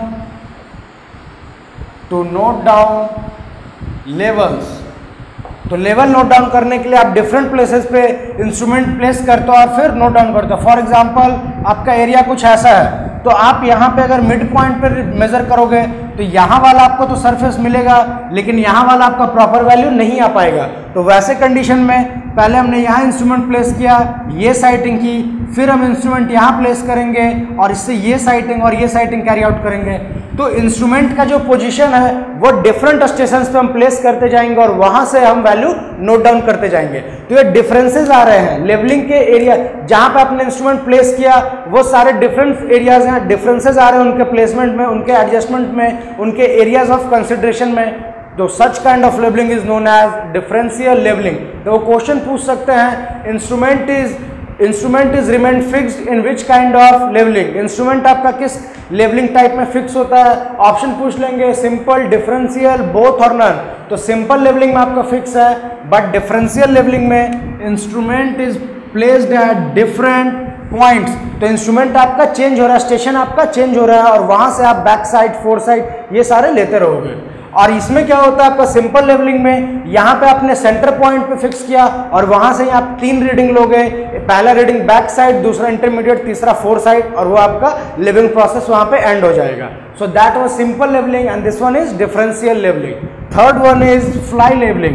down levels। तो लेवल नोट डाउन करने के लिए आप डिफरेंट प्लेसेस पे इंस्ट्रूमेंट प्लेस करते हो और फिर नोट डाउन करते हो। फॉर एग्जांपल आपका एरिया कुछ ऐसा है, तो आप यहाँ पे अगर मिड पॉइंट पर मेजर करोगे तो यहाँ वाला आपको तो सरफेस मिलेगा, लेकिन यहाँ वाला आपका प्रॉपर वैल्यू नहीं आ पाएगा। तो वैसे कंडीशन में पहले हमने यहाँ इंस्ट्रूमेंट प्लेस किया, ये साइटिंग की, फिर हम इंस्ट्रूमेंट यहाँ प्लेस करेंगे और इससे ये साइटिंग और ये साइटिंग कैरी आउट करेंगे। तो इंस्ट्रूमेंट का जो पोजीशन है वो डिफरेंट स्टेशंस पे हम प्लेस करते जाएंगे और वहां से हम वैल्यू नोट डाउन करते जाएंगे। तो ये डिफरेंसेस आ रहे हैं लेवलिंग के एरिया, जहां पे आपने इंस्ट्रूमेंट प्लेस किया वो सारे डिफरेंट एरियाज हैं, डिफरेंसेस आ रहे हैं उनके प्लेसमेंट में, उनके एडजस्टमेंट में, उनके एरियाज ऑफ कंसिडरेशन में। तो such kind of levelling is known as differential levelling. तो वो क्वेश्चन पूछ सकते हैं instrument is remain fixed in which kind of levelling, instrument आपका किस लेवलिंग टाइप में फिक्स होता है। ऑप्शन पूछ लेंगे सिंपल, डिफरेंशियल, बोथ और नन। तो सिंपल लेवलिंग में आपका फिक्स है, बट डिफरेंशियल लेवलिंग में instrument is placed at different points. तो इंस्ट्रूमेंट आपका चेंज हो रहा है, स्टेशन आपका चेंज हो रहा है और वहां से आप बैक साइड, फोर साइड ये सारे लेते रहोगे। और इसमें क्या होता है आपका सिंपल लेवलिंग में, यहाँ पे आपने सेंटर पॉइंट पे फिक्स किया और वहां से आप 3 रीडिंग लोगे, पहला रीडिंग बैक साइड, दूसरा इंटरमीडिएट, तीसरा फोर साइड, और वो आपका लेवलिंग प्रोसेस वहां पे एंड हो जाएगा। So that was simple levelling and this one is differential levelling. Third one is fly levelling.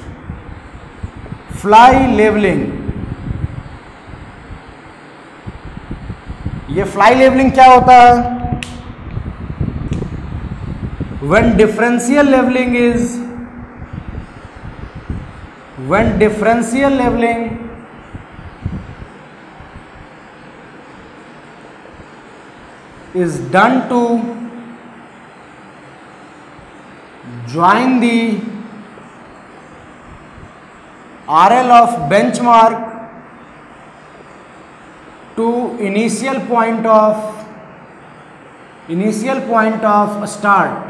Fly levelling, ये फ्लाई लेवलिंग क्या होता है? When differential leveling is done to join the RL of benchmark to initial point of start,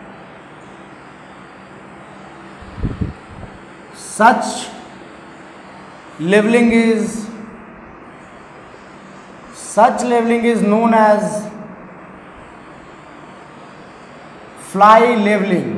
such leveling is known as fly leveling।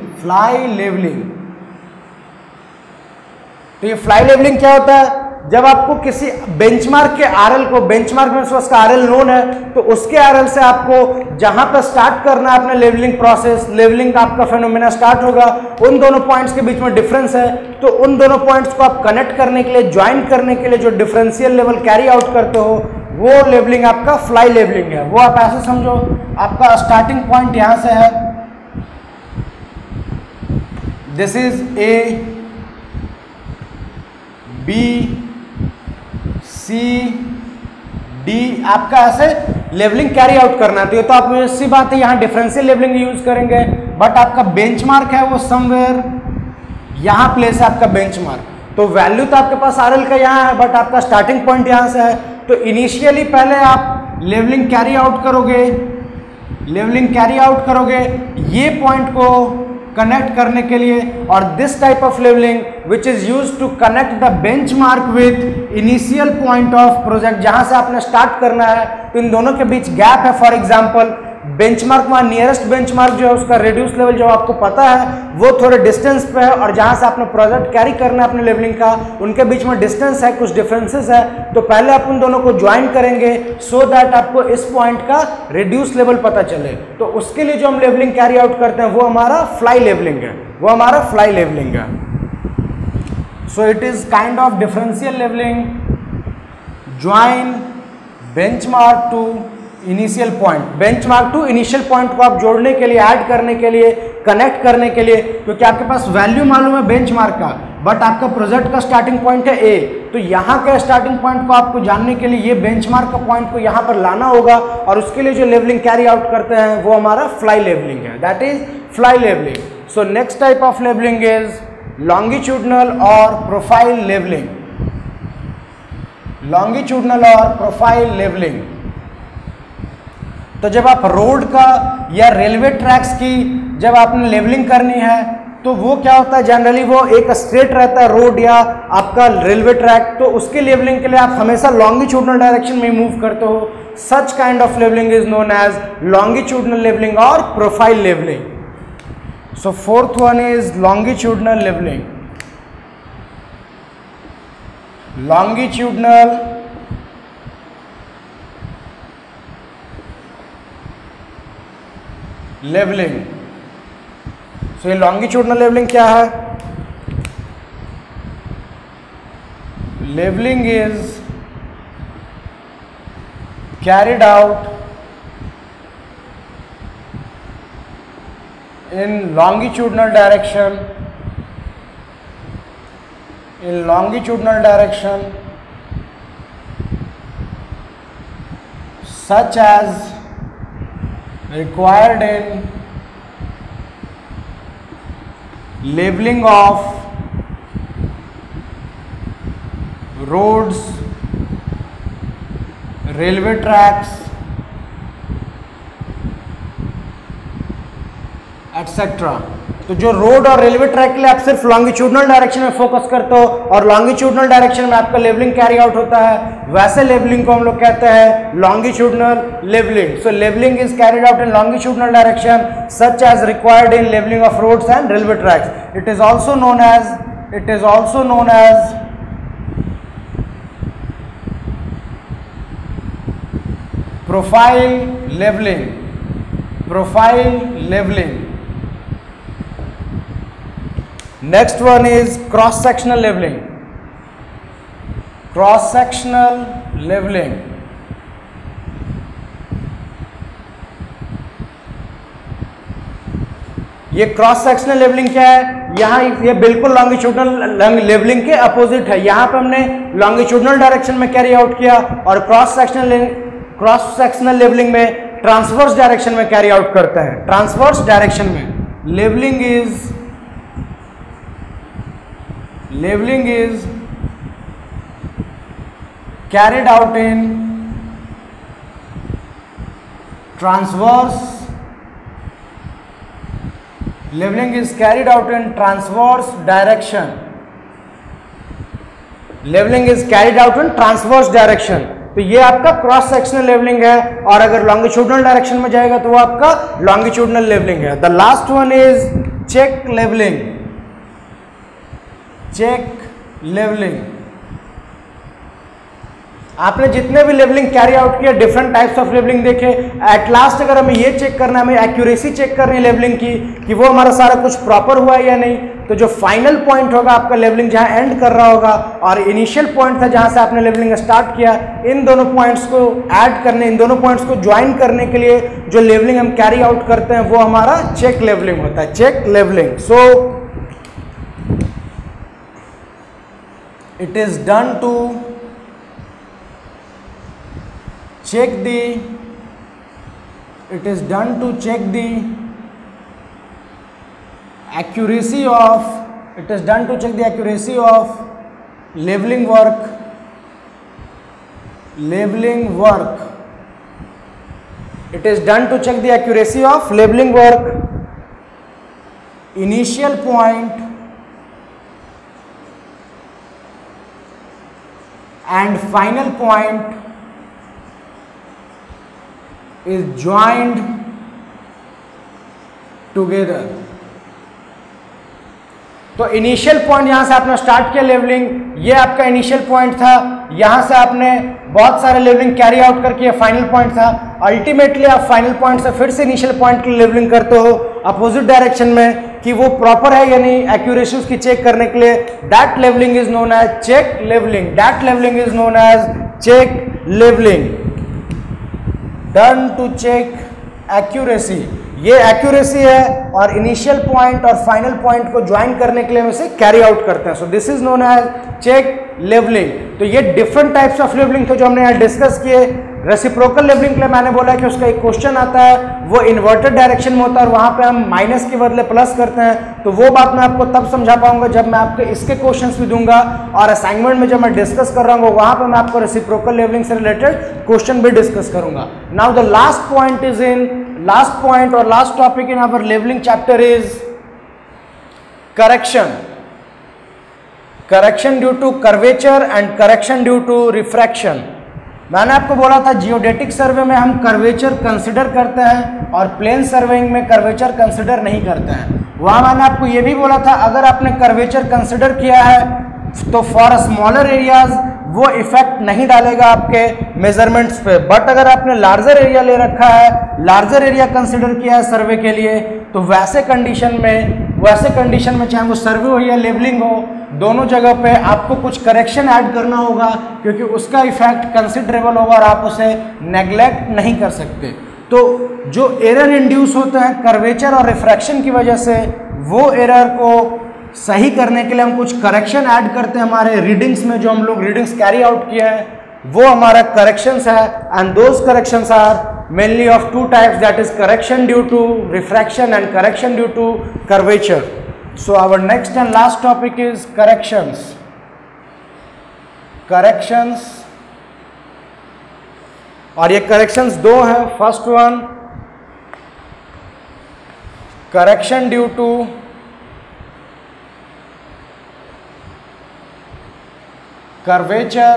तो ये fly levelling क्या होता है? जब आपको किसी बेंचमार्क के आरएल को, बेंचमार्क में उसका आरएल नोन है, तो उसके आरएल से आपको जहां पर स्टार्ट करना है अपना लेवलिंग प्रोसेस, लेवलिंग का आपका फेनोमेना स्टार्ट होगा, उन दोनों पॉइंट्स के बीच में डिफरेंस है, तो उन दोनों पॉइंट्स को आप कनेक्ट करने के लिए, ज्वाइन करने के लिए जो डिफरेंशियल लेवल कैरी आउट करते हो, वो लेवलिंग आपका फ्लाई लेवलिंग है। वो आप ऐसे समझो, आपका स्टार्टिंग पॉइंट यहां से है, this is A, B, C, D, आपका ऐसे लेवलिंग कैरी आउट करना है। तो ये तो आप इसी बात है, यहाँ डिफरेंशियल लेवलिंग यूज करेंगे, बट आपका बेंचमार्क है वो समवेयर यहाँ प्लेस है आपका बेंचमार्क। तो वैल्यू तो आपके पास आरएल का यहाँ है, बट आपका स्टार्टिंग पॉइंट यहाँ से है। तो इनिशियली पहले आप लेवलिंग कैरी आउट करोगे ये पॉइंट को कनेक्ट करने के लिए, और this type of levelling which is use to connect the benchmark with initial point of project, जहां से आपने स्टार्ट करना है। तो इन दोनों के बीच गैप है। फॉर एग्जांपल बेंचमार्क, वहां नियरेस्ट बेंचमार्क जो है उसका रेड्यूस लेवल जो आपको पता है वो थोड़े डिस्टेंस पे है, और जहां से आपने प्रोजेक्ट कैरी करना है अपने लेवलिंग का, उनके बीच में डिस्टेंस है, कुछ डिफरेंसेस है। तो पहले आप उन दोनों को ज्वाइन करेंगे सो दैट आपको इस पॉइंट का रेड्यूस लेवल पता चले। तो उसके लिए जो हम लेवलिंग कैरी आउट करते हैं वो हमारा फ्लाई लेवलिंग है, so it is kind of differential levelling. Join benchmark to initial point, benchmark to initial point को आप जोड़ने के लिए, ऐड करने के लिए, कनेक्ट करने के लिए, क्योंकि आपके पास वैल्यू मालूम है बेंचमार्क का, बट आपका प्रोजेक्ट का स्टार्टिंग पॉइंट है ए। तो यहाँ के स्टार्टिंग पॉइंट को आपको जानने के लिए ये बेंचमार्क का पॉइंट को यहाँ पर लाना होगा, और उसके लिए जो लेवलिंग कैरी आउट करते हैं वो हमारा फ्लाई लेवलिंग है, that is fly levelling. So next type of levelling is longitudinal और प्रोफाइल लेवलिंग। लॉन्गिट्यूडनल और प्रोफाइल लेवलिंग, तो जब आप रोड का या रेलवे ट्रैक्स की जब आपने लेवलिंग करनी है तो वो क्या होता है, जनरली वो एक स्ट्रेट रहता है रोड या आपका रेलवे ट्रैक, तो उसके लेवलिंग के लिए आप हमेशा लॉन्गिट्यूडनल डायरेक्शन में मूव करते हो. Such kind of levelling is known as longitudinal levelling और profile levelling. So fourth one is longitudinal levelling. Longitudinal levelling. सो ये लॉन्गिट्यूडनल लेवलिंग क्या है? Levelling is carried out in longitudinal direction, such as required in leveling of roads, railway tracks etcetera. तो जो road और railway track के लिए आप सिर्फ लॉन्गिट्यूडनल डायरेक्शन में फोकस करते हो और लॉन्गिट्यूडनल डायरेक्शन में आपका लेवलिंग कैरी आउट होता है, वैसे लेवलिंग को हम लोग कहते हैं longitudinal levelling. So levelling is carried out in longitudinal direction such as required in levelling of roads and railway tracks. It is also known as profile levelling. Next one is cross sectional leveling. ये cross sectional levelling क्या है? यहाँ ये बिल्कुल longitudinal levelling के opposite है. यहाँ पे हमने लॉन्गिट्यूडनल डायरेक्शन में कैरी आउट किया और क्रॉस सेक्शनल लेवलिंग में ट्रांसवर्स डायरेक्शन में कैरी आउट करते हैं. ट्रांसवर्स डायरेक्शन में levelling is carried out in transverse. Levelling is carried out in transverse direction. तो ये आपका क्रॉस सेक्शनल लेवलिंग है और अगर लॉन्गिट्यूडनल डायरेक्शन में जाएगा तो वो आपका लॉन्गिट्यूडनल लेवलिंग है. The last one is check levelling. आपने जितने भी लेवलिंग कैरी आउट किया, डिफरेंट टाइप्स ऑफ लेवलिंग देखे, एट लास्ट अगर हमें ये चेक करना है, हमें एक्यूरेसी चेक करनी है लेवलिंग की कि वो हमारा सारा कुछ प्रॉपर हुआ है या नहीं, तो जो फाइनल पॉइंट होगा आपका लेवलिंग जहां एंड कर रहा होगा और इनिशियल पॉइंट था जहां से आपने लेवलिंग स्टार्ट किया, इन दोनों पॉइंट्स को ऐड करने, इन दोनों पॉइंट्स को ज्वाइन करने के लिए जो लेवलिंग हम कैरी आउट करते हैं वो हमारा चेक लेवलिंग होता है. Check levelling. So it is done to check the accuracy of leveling work. It is done to check the accuracy of leveling work, initial point and final point is joined together. तो initial point यहां से आपने start किया levelling, ये आपका initial point था, यहां से आपने बहुत सारे लेवलिंग कैरी आउट करके फाइनल पॉइंट था. अल्टीमेटली आप फाइनल पॉइंट से फिर से इनिशियल पॉइंट की लेवलिंग करते हो अपोजिट डायरेक्शन में कि वो प्रॉपर है या नहीं, एक्यूरेसी उसकी चेक करने के लिए. That levelling is known as check levelling. Done to check accuracy. ये एक्यूरेसी है और इनिशियल पॉइंट और फाइनल पॉइंट को ज्वाइन करने के लिए हम इसे कैरी आउट करते हैं. So this is known as check levelling. तो ये डिफरेंट टाइप्स ऑफ लेवलिंग थे जो हमने यहाँ डिस्कस किए. रेसिप्रोकल लेवलिंग के लिए मैंने बोला कि उसका एक क्वेश्चन आता है, वो इन्वर्टेड डायरेक्शन में होता है और वहां पे हम माइनस के बदले प्लस करते हैं. तो वो बात मैं आपको तब समझा पाऊंगा जब मैं आपको इसके क्वेश्चंस भी दूंगा और असाइनमेंट में जब मैं डिस्कस कर रहा हूँ वहां पे मैं आपको रेसिप्रोकल लेवलिंग से रिलेटेड क्वेश्चन भी डिस्कस करूंगा. नाउ द लास्ट पॉइंट और last topic in our levelling chapter is correction, correction due to curvature and correction due to refraction. मैंने आपको बोला था जियोडेटिक सर्वे में हम कर्वेचर कंसिडर करते हैं और प्लेन सर्वेइंग में कर्वेचर कंसिडर नहीं करते हैं। वहाँ मैंने आपको ये भी बोला था अगर आपने कर्वेचर कंसिडर किया है तो फॉर स्मॉलर एरियाज वो इफेक्ट नहीं डालेगा आपके मेजरमेंट्स पे, बट अगर आपने लार्जर एरिया ले रखा है, लार्जर एरिया कंसिडर किया है सर्वे के लिए, तो वैसे कंडीशन में चाहे वो सर्वे हो या लेवलिंग हो, दोनों जगह पे आपको कुछ करेक्शन ऐड करना होगा क्योंकि उसका इफेक्ट कंसिडरेबल होगा और आप उसे नेग्लेक्ट नहीं कर सकते। तो जो एरर इंड्यूस होते हैं कर्वेचर और रिफ्रैक्शन की वजह से, वो एरर को सही करने के लिए हम कुछ करेक्शन ऐड करते हैं हमारे रीडिंग्स में। जो हम लोग रीडिंग्स कैरी आउट किए हैं वो हमारा करेक्शंस है, and those corrections are mainly of two types, that is correction due to refraction and correction due to curvature. So our next and last topic is corrections. Corrections, और ये corrections दो हैं। First one correction due to curvature,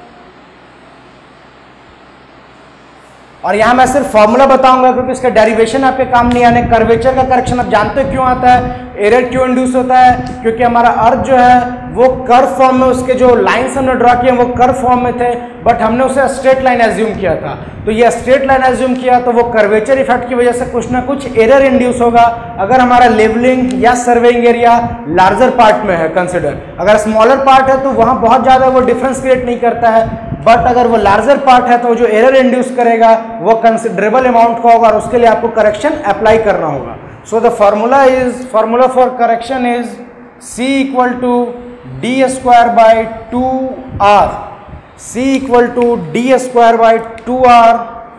और यहाँ मैं सिर्फ formula बताऊंगा क्योंकि इसका डेरिवेशन आपके काम नहीं आने। कर्वेचर का करेक्शन आप जानते हो क्यों आता है, एरर क्यों इंड्यूस होता है, क्योंकि हमारा अर्थ जो है वो कर्व फॉर्म में, उसके जो लाइंस हमने ड्रॉ किए वो कर्व फॉर्म में थे, बट हमने उसे स्ट्रेट लाइन एज्यूम किया था। तो ये स्ट्रेट लाइन एज्यूम किया तो वो कर्वेचर इफेक्ट की वजह से कुछ ना कुछ एरर इंड्यूस होगा अगर हमारा लेवलिंग या सर्वेइंग एरिया लार्जर पार्ट में है कंसिडर। अगर स्मॉलर पार्ट है तो वहाँ बहुत ज़्यादा वो डिफरेंस क्रिएट नहीं करता है, बट अगर वो लार्जर पार्ट है तो जो एरर इंड्यूस करेगा वो कंसिडरेबल अमाउंट का होगा और उसके लिए आपको करेक्शन अप्लाई करना होगा। So the formula for correction is C equal to D square by 2r, C equal to D square by 2r।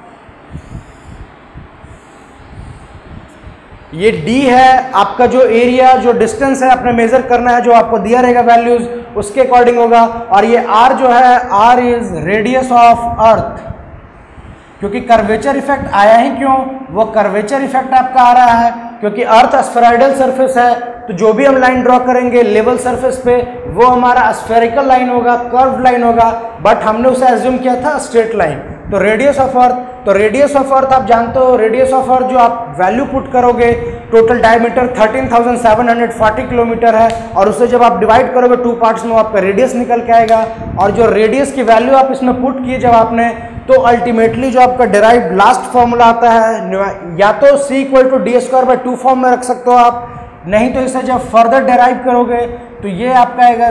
ये D है आपका जो एरिया, जो डिस्टेंस है आपने मेजर करना है, जो आपको दिया रहेगा वैल्यूज उसके अकॉर्डिंग होगा, और ये R जो है R is radius of earth. क्योंकि कर्वेचर इफेक्ट आया ही क्यों, वो कर्वेचर इफेक्ट आपका आ रहा है क्योंकि अर्थ स्फेराइडल सरफेस है, तो जो भी हम लाइन ड्रॉ करेंगे लेवल सरफेस पे वो हमारा स्फेरिकल लाइन होगा, कर्व्ड लाइन होगा, बट हमने उसे एज्यूम किया था स्ट्रेट लाइन। तो रेडियस ऑफ अर्थ, तो रेडियस ऑफ अर्थ आप जानते हो, रेडियस ऑफ अर्थ जो आप वैल्यू पुट करोगे, टोटल डायमीटर 13,740 किलोमीटर है, और उसे जब आप डिवाइड करोगे टू पार्ट्स में आपका रेडियस निकल के आएगा, और जो रेडियस की वैल्यू आप इसमें पुट किए जब आपने, तो अल्टीमेटली जो आपका डिराइव लास्ट फॉर्मूला आता है, या तो C equal to D square by 2 form में रख सकते हो आप, नहीं तो इसे जब फर्दर डिराइव करोगे तो ये आपका आएगा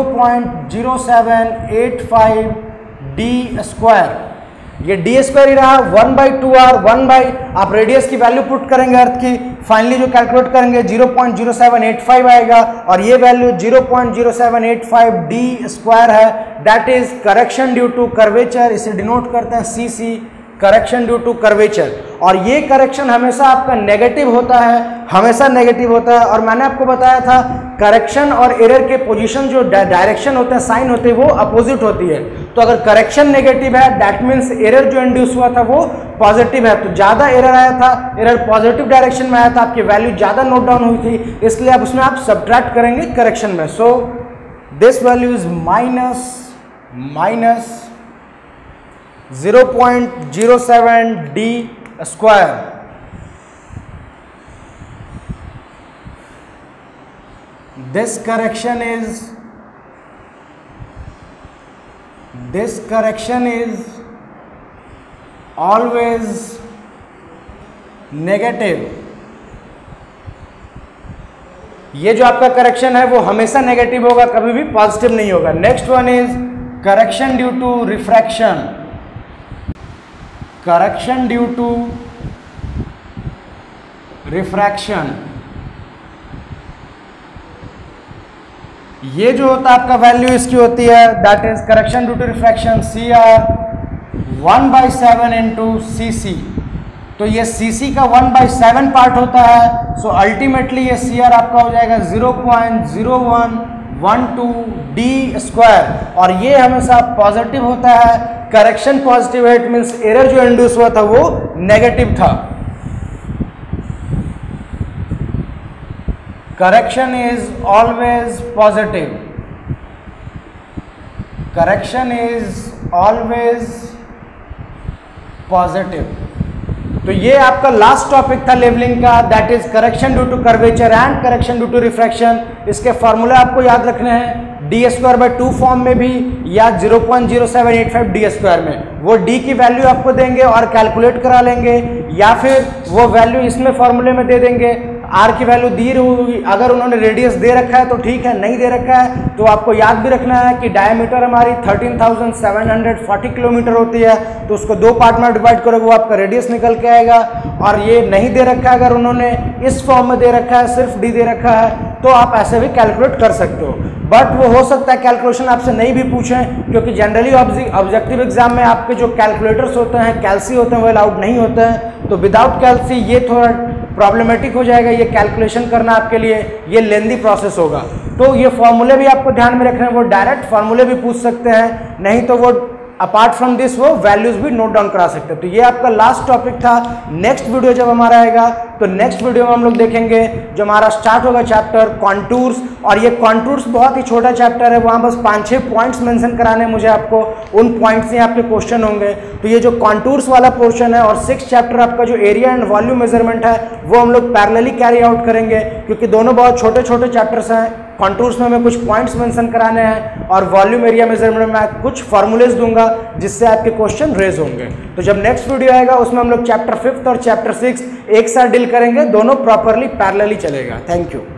0.0785 डी स्क्वायर। ये डी स्क्वायर ही रहा, 1/2r, 1 बाई आप रेडियस की वैल्यू पुट करेंगे अर्थ की, फाइनली जो कैलकुलेट करेंगे 0.0785 आएगा, और ये वैल्यू 0.0785 डी स्क्वायर है। That is correction due to curvature, इसे डिनोट करते हैं CC, correction due to curvature. और ये करेक्शन हमेशा आपका नेगेटिव होता है, हमेशा नेगेटिव होता है। और मैंने आपको बताया था करेक्शन और एरर के पोजीशन जो डायरेक्शन होते हैं, साइन होते हैं, वो अपोजिट होती है। तो अगर करेक्शन नेगेटिव है दैट मीन्स एरर जो इंड्यूस हुआ था वो पॉजिटिव है। तो ज़्यादा एरर आया था, एरर पॉजिटिव डायरेक्शन में आया था, आपकी वैल्यू ज़्यादा नोट डाउन हुई थी, इसलिए अब उसमें आप सब्ट्रैक्ट करेंगे करेक्शन में। So this value is minus 0.07 D square. This correction is always negative। ये जो आपका करेक्शन है वो हमेशा नेगेटिव होगा, कभी भी पॉजिटिव नहीं होगा। Next one is correction due to refraction. Correction due to refraction, ये जो होता है आपका वैल्यू इसकी होती है, that is correction due to refraction CR 1/7 into CC। तो ये CC का 1/7 पार्ट होता है, सो अल्टीमेटली ये CR आपका हो जाएगा 0.0112 डी स्क्वायर। और ये हमेशा पॉजिटिव होता है, करेक्शन पॉजिटिव है, इट मीन्स एरर जो इंड्यूस हुआ था वो नेगेटिव था। Correction is always positive, correction is always positive. तो ये आपका लास्ट टॉपिक था लेवलिंग का, that is correction due to curvature and correction due to refraction. इसके फॉर्मूला आपको याद रखने हैं, d² फॉर्म में भी या 0.0785 d² में। वो d की वैल्यू आपको देंगे और कैलकुलेट करा लेंगे, या फिर वो वैल्यू इसमें फॉर्मूले में दे देंगे। r की वैल्यू दी होगी, अगर उन्होंने रेडियस दे रखा है तो ठीक है, नहीं दे रखा है तो आपको याद भी रखना है कि डायमीटर हमारी 13,740 किलोमीटर होती है, तो उसको 2 पार्ट में डिवाइड करोगे वो आपका रेडियस निकल के आएगा। और ये नहीं दे रखा है, अगर उन्होंने इस फॉर्म में दे रखा है, सिर्फ d दे रखा है, तो आप ऐसे भी कैलकुलेट कर सकते हो। बट वो हो सकता है कैलकुलेशन आपसे नहीं भी पूछें, क्योंकि जनरली ऑब्जेक्टिव एग्जाम में आपके जो कैलकुलेटर्स होते हैं, कैल्सी होते हैं, वो अलाउड नहीं होते हैं। तो विदाउट कैल्सी ये थोड़ा प्रॉब्लमेटिक हो जाएगा, ये कैलकुलेशन करना आपके लिए ये लेंदी प्रोसेस होगा। तो ये फॉर्मूले भी आपको ध्यान में रखना है, वो डायरेक्ट फॉर्मूले भी पूछ सकते हैं, नहीं तो वो अपार्ट फ्रॉम दिस वो वैल्यूज भी नोट डाउन करा सकते हैं। तो ये आपका लास्ट टॉपिक था। नेक्स्ट वीडियो जब हमारा आएगा तो नेक्स्ट वीडियो में हम लोग देखेंगे जो हमारा स्टार्ट होगा चैप्टर कॉन्टूर्स, और ये कॉन्टूर्स बहुत ही छोटा चैप्टर है, वहाँ बस 5-6 पॉइंट्स मेंशन कराने हैं मुझे आपको, उन पॉइंट्स से आपके क्वेश्चन होंगे। तो ये जो कॉन्टूर्स वाला पोर्शन है और 6th चैप्टर आपका जो एरिया एंड वॉल्यूम मेजरमेंट है वो हम लोग पैरेलली कैरी आउट करेंगे, क्योंकि दोनों बहुत छोटे छोटे चैप्टर्स हैं। कॉन्टूर्स में हमें कुछ पॉइंट्स मेंशन कराने हैं और वॉल्यूम एरिया मेजरमेंट में कुछ फॉर्मूलेज दूंगा जिससे आपके क्वेश्चन रेज होंगे। तो जब नेक्स्ट वीडियो आएगा उसमें हम लोग चैप्टर 5th और चैप्टर 6 एक साथ डील करेंगे, दोनों प्रॉपरली पैरेलली चलेगा। Thank you.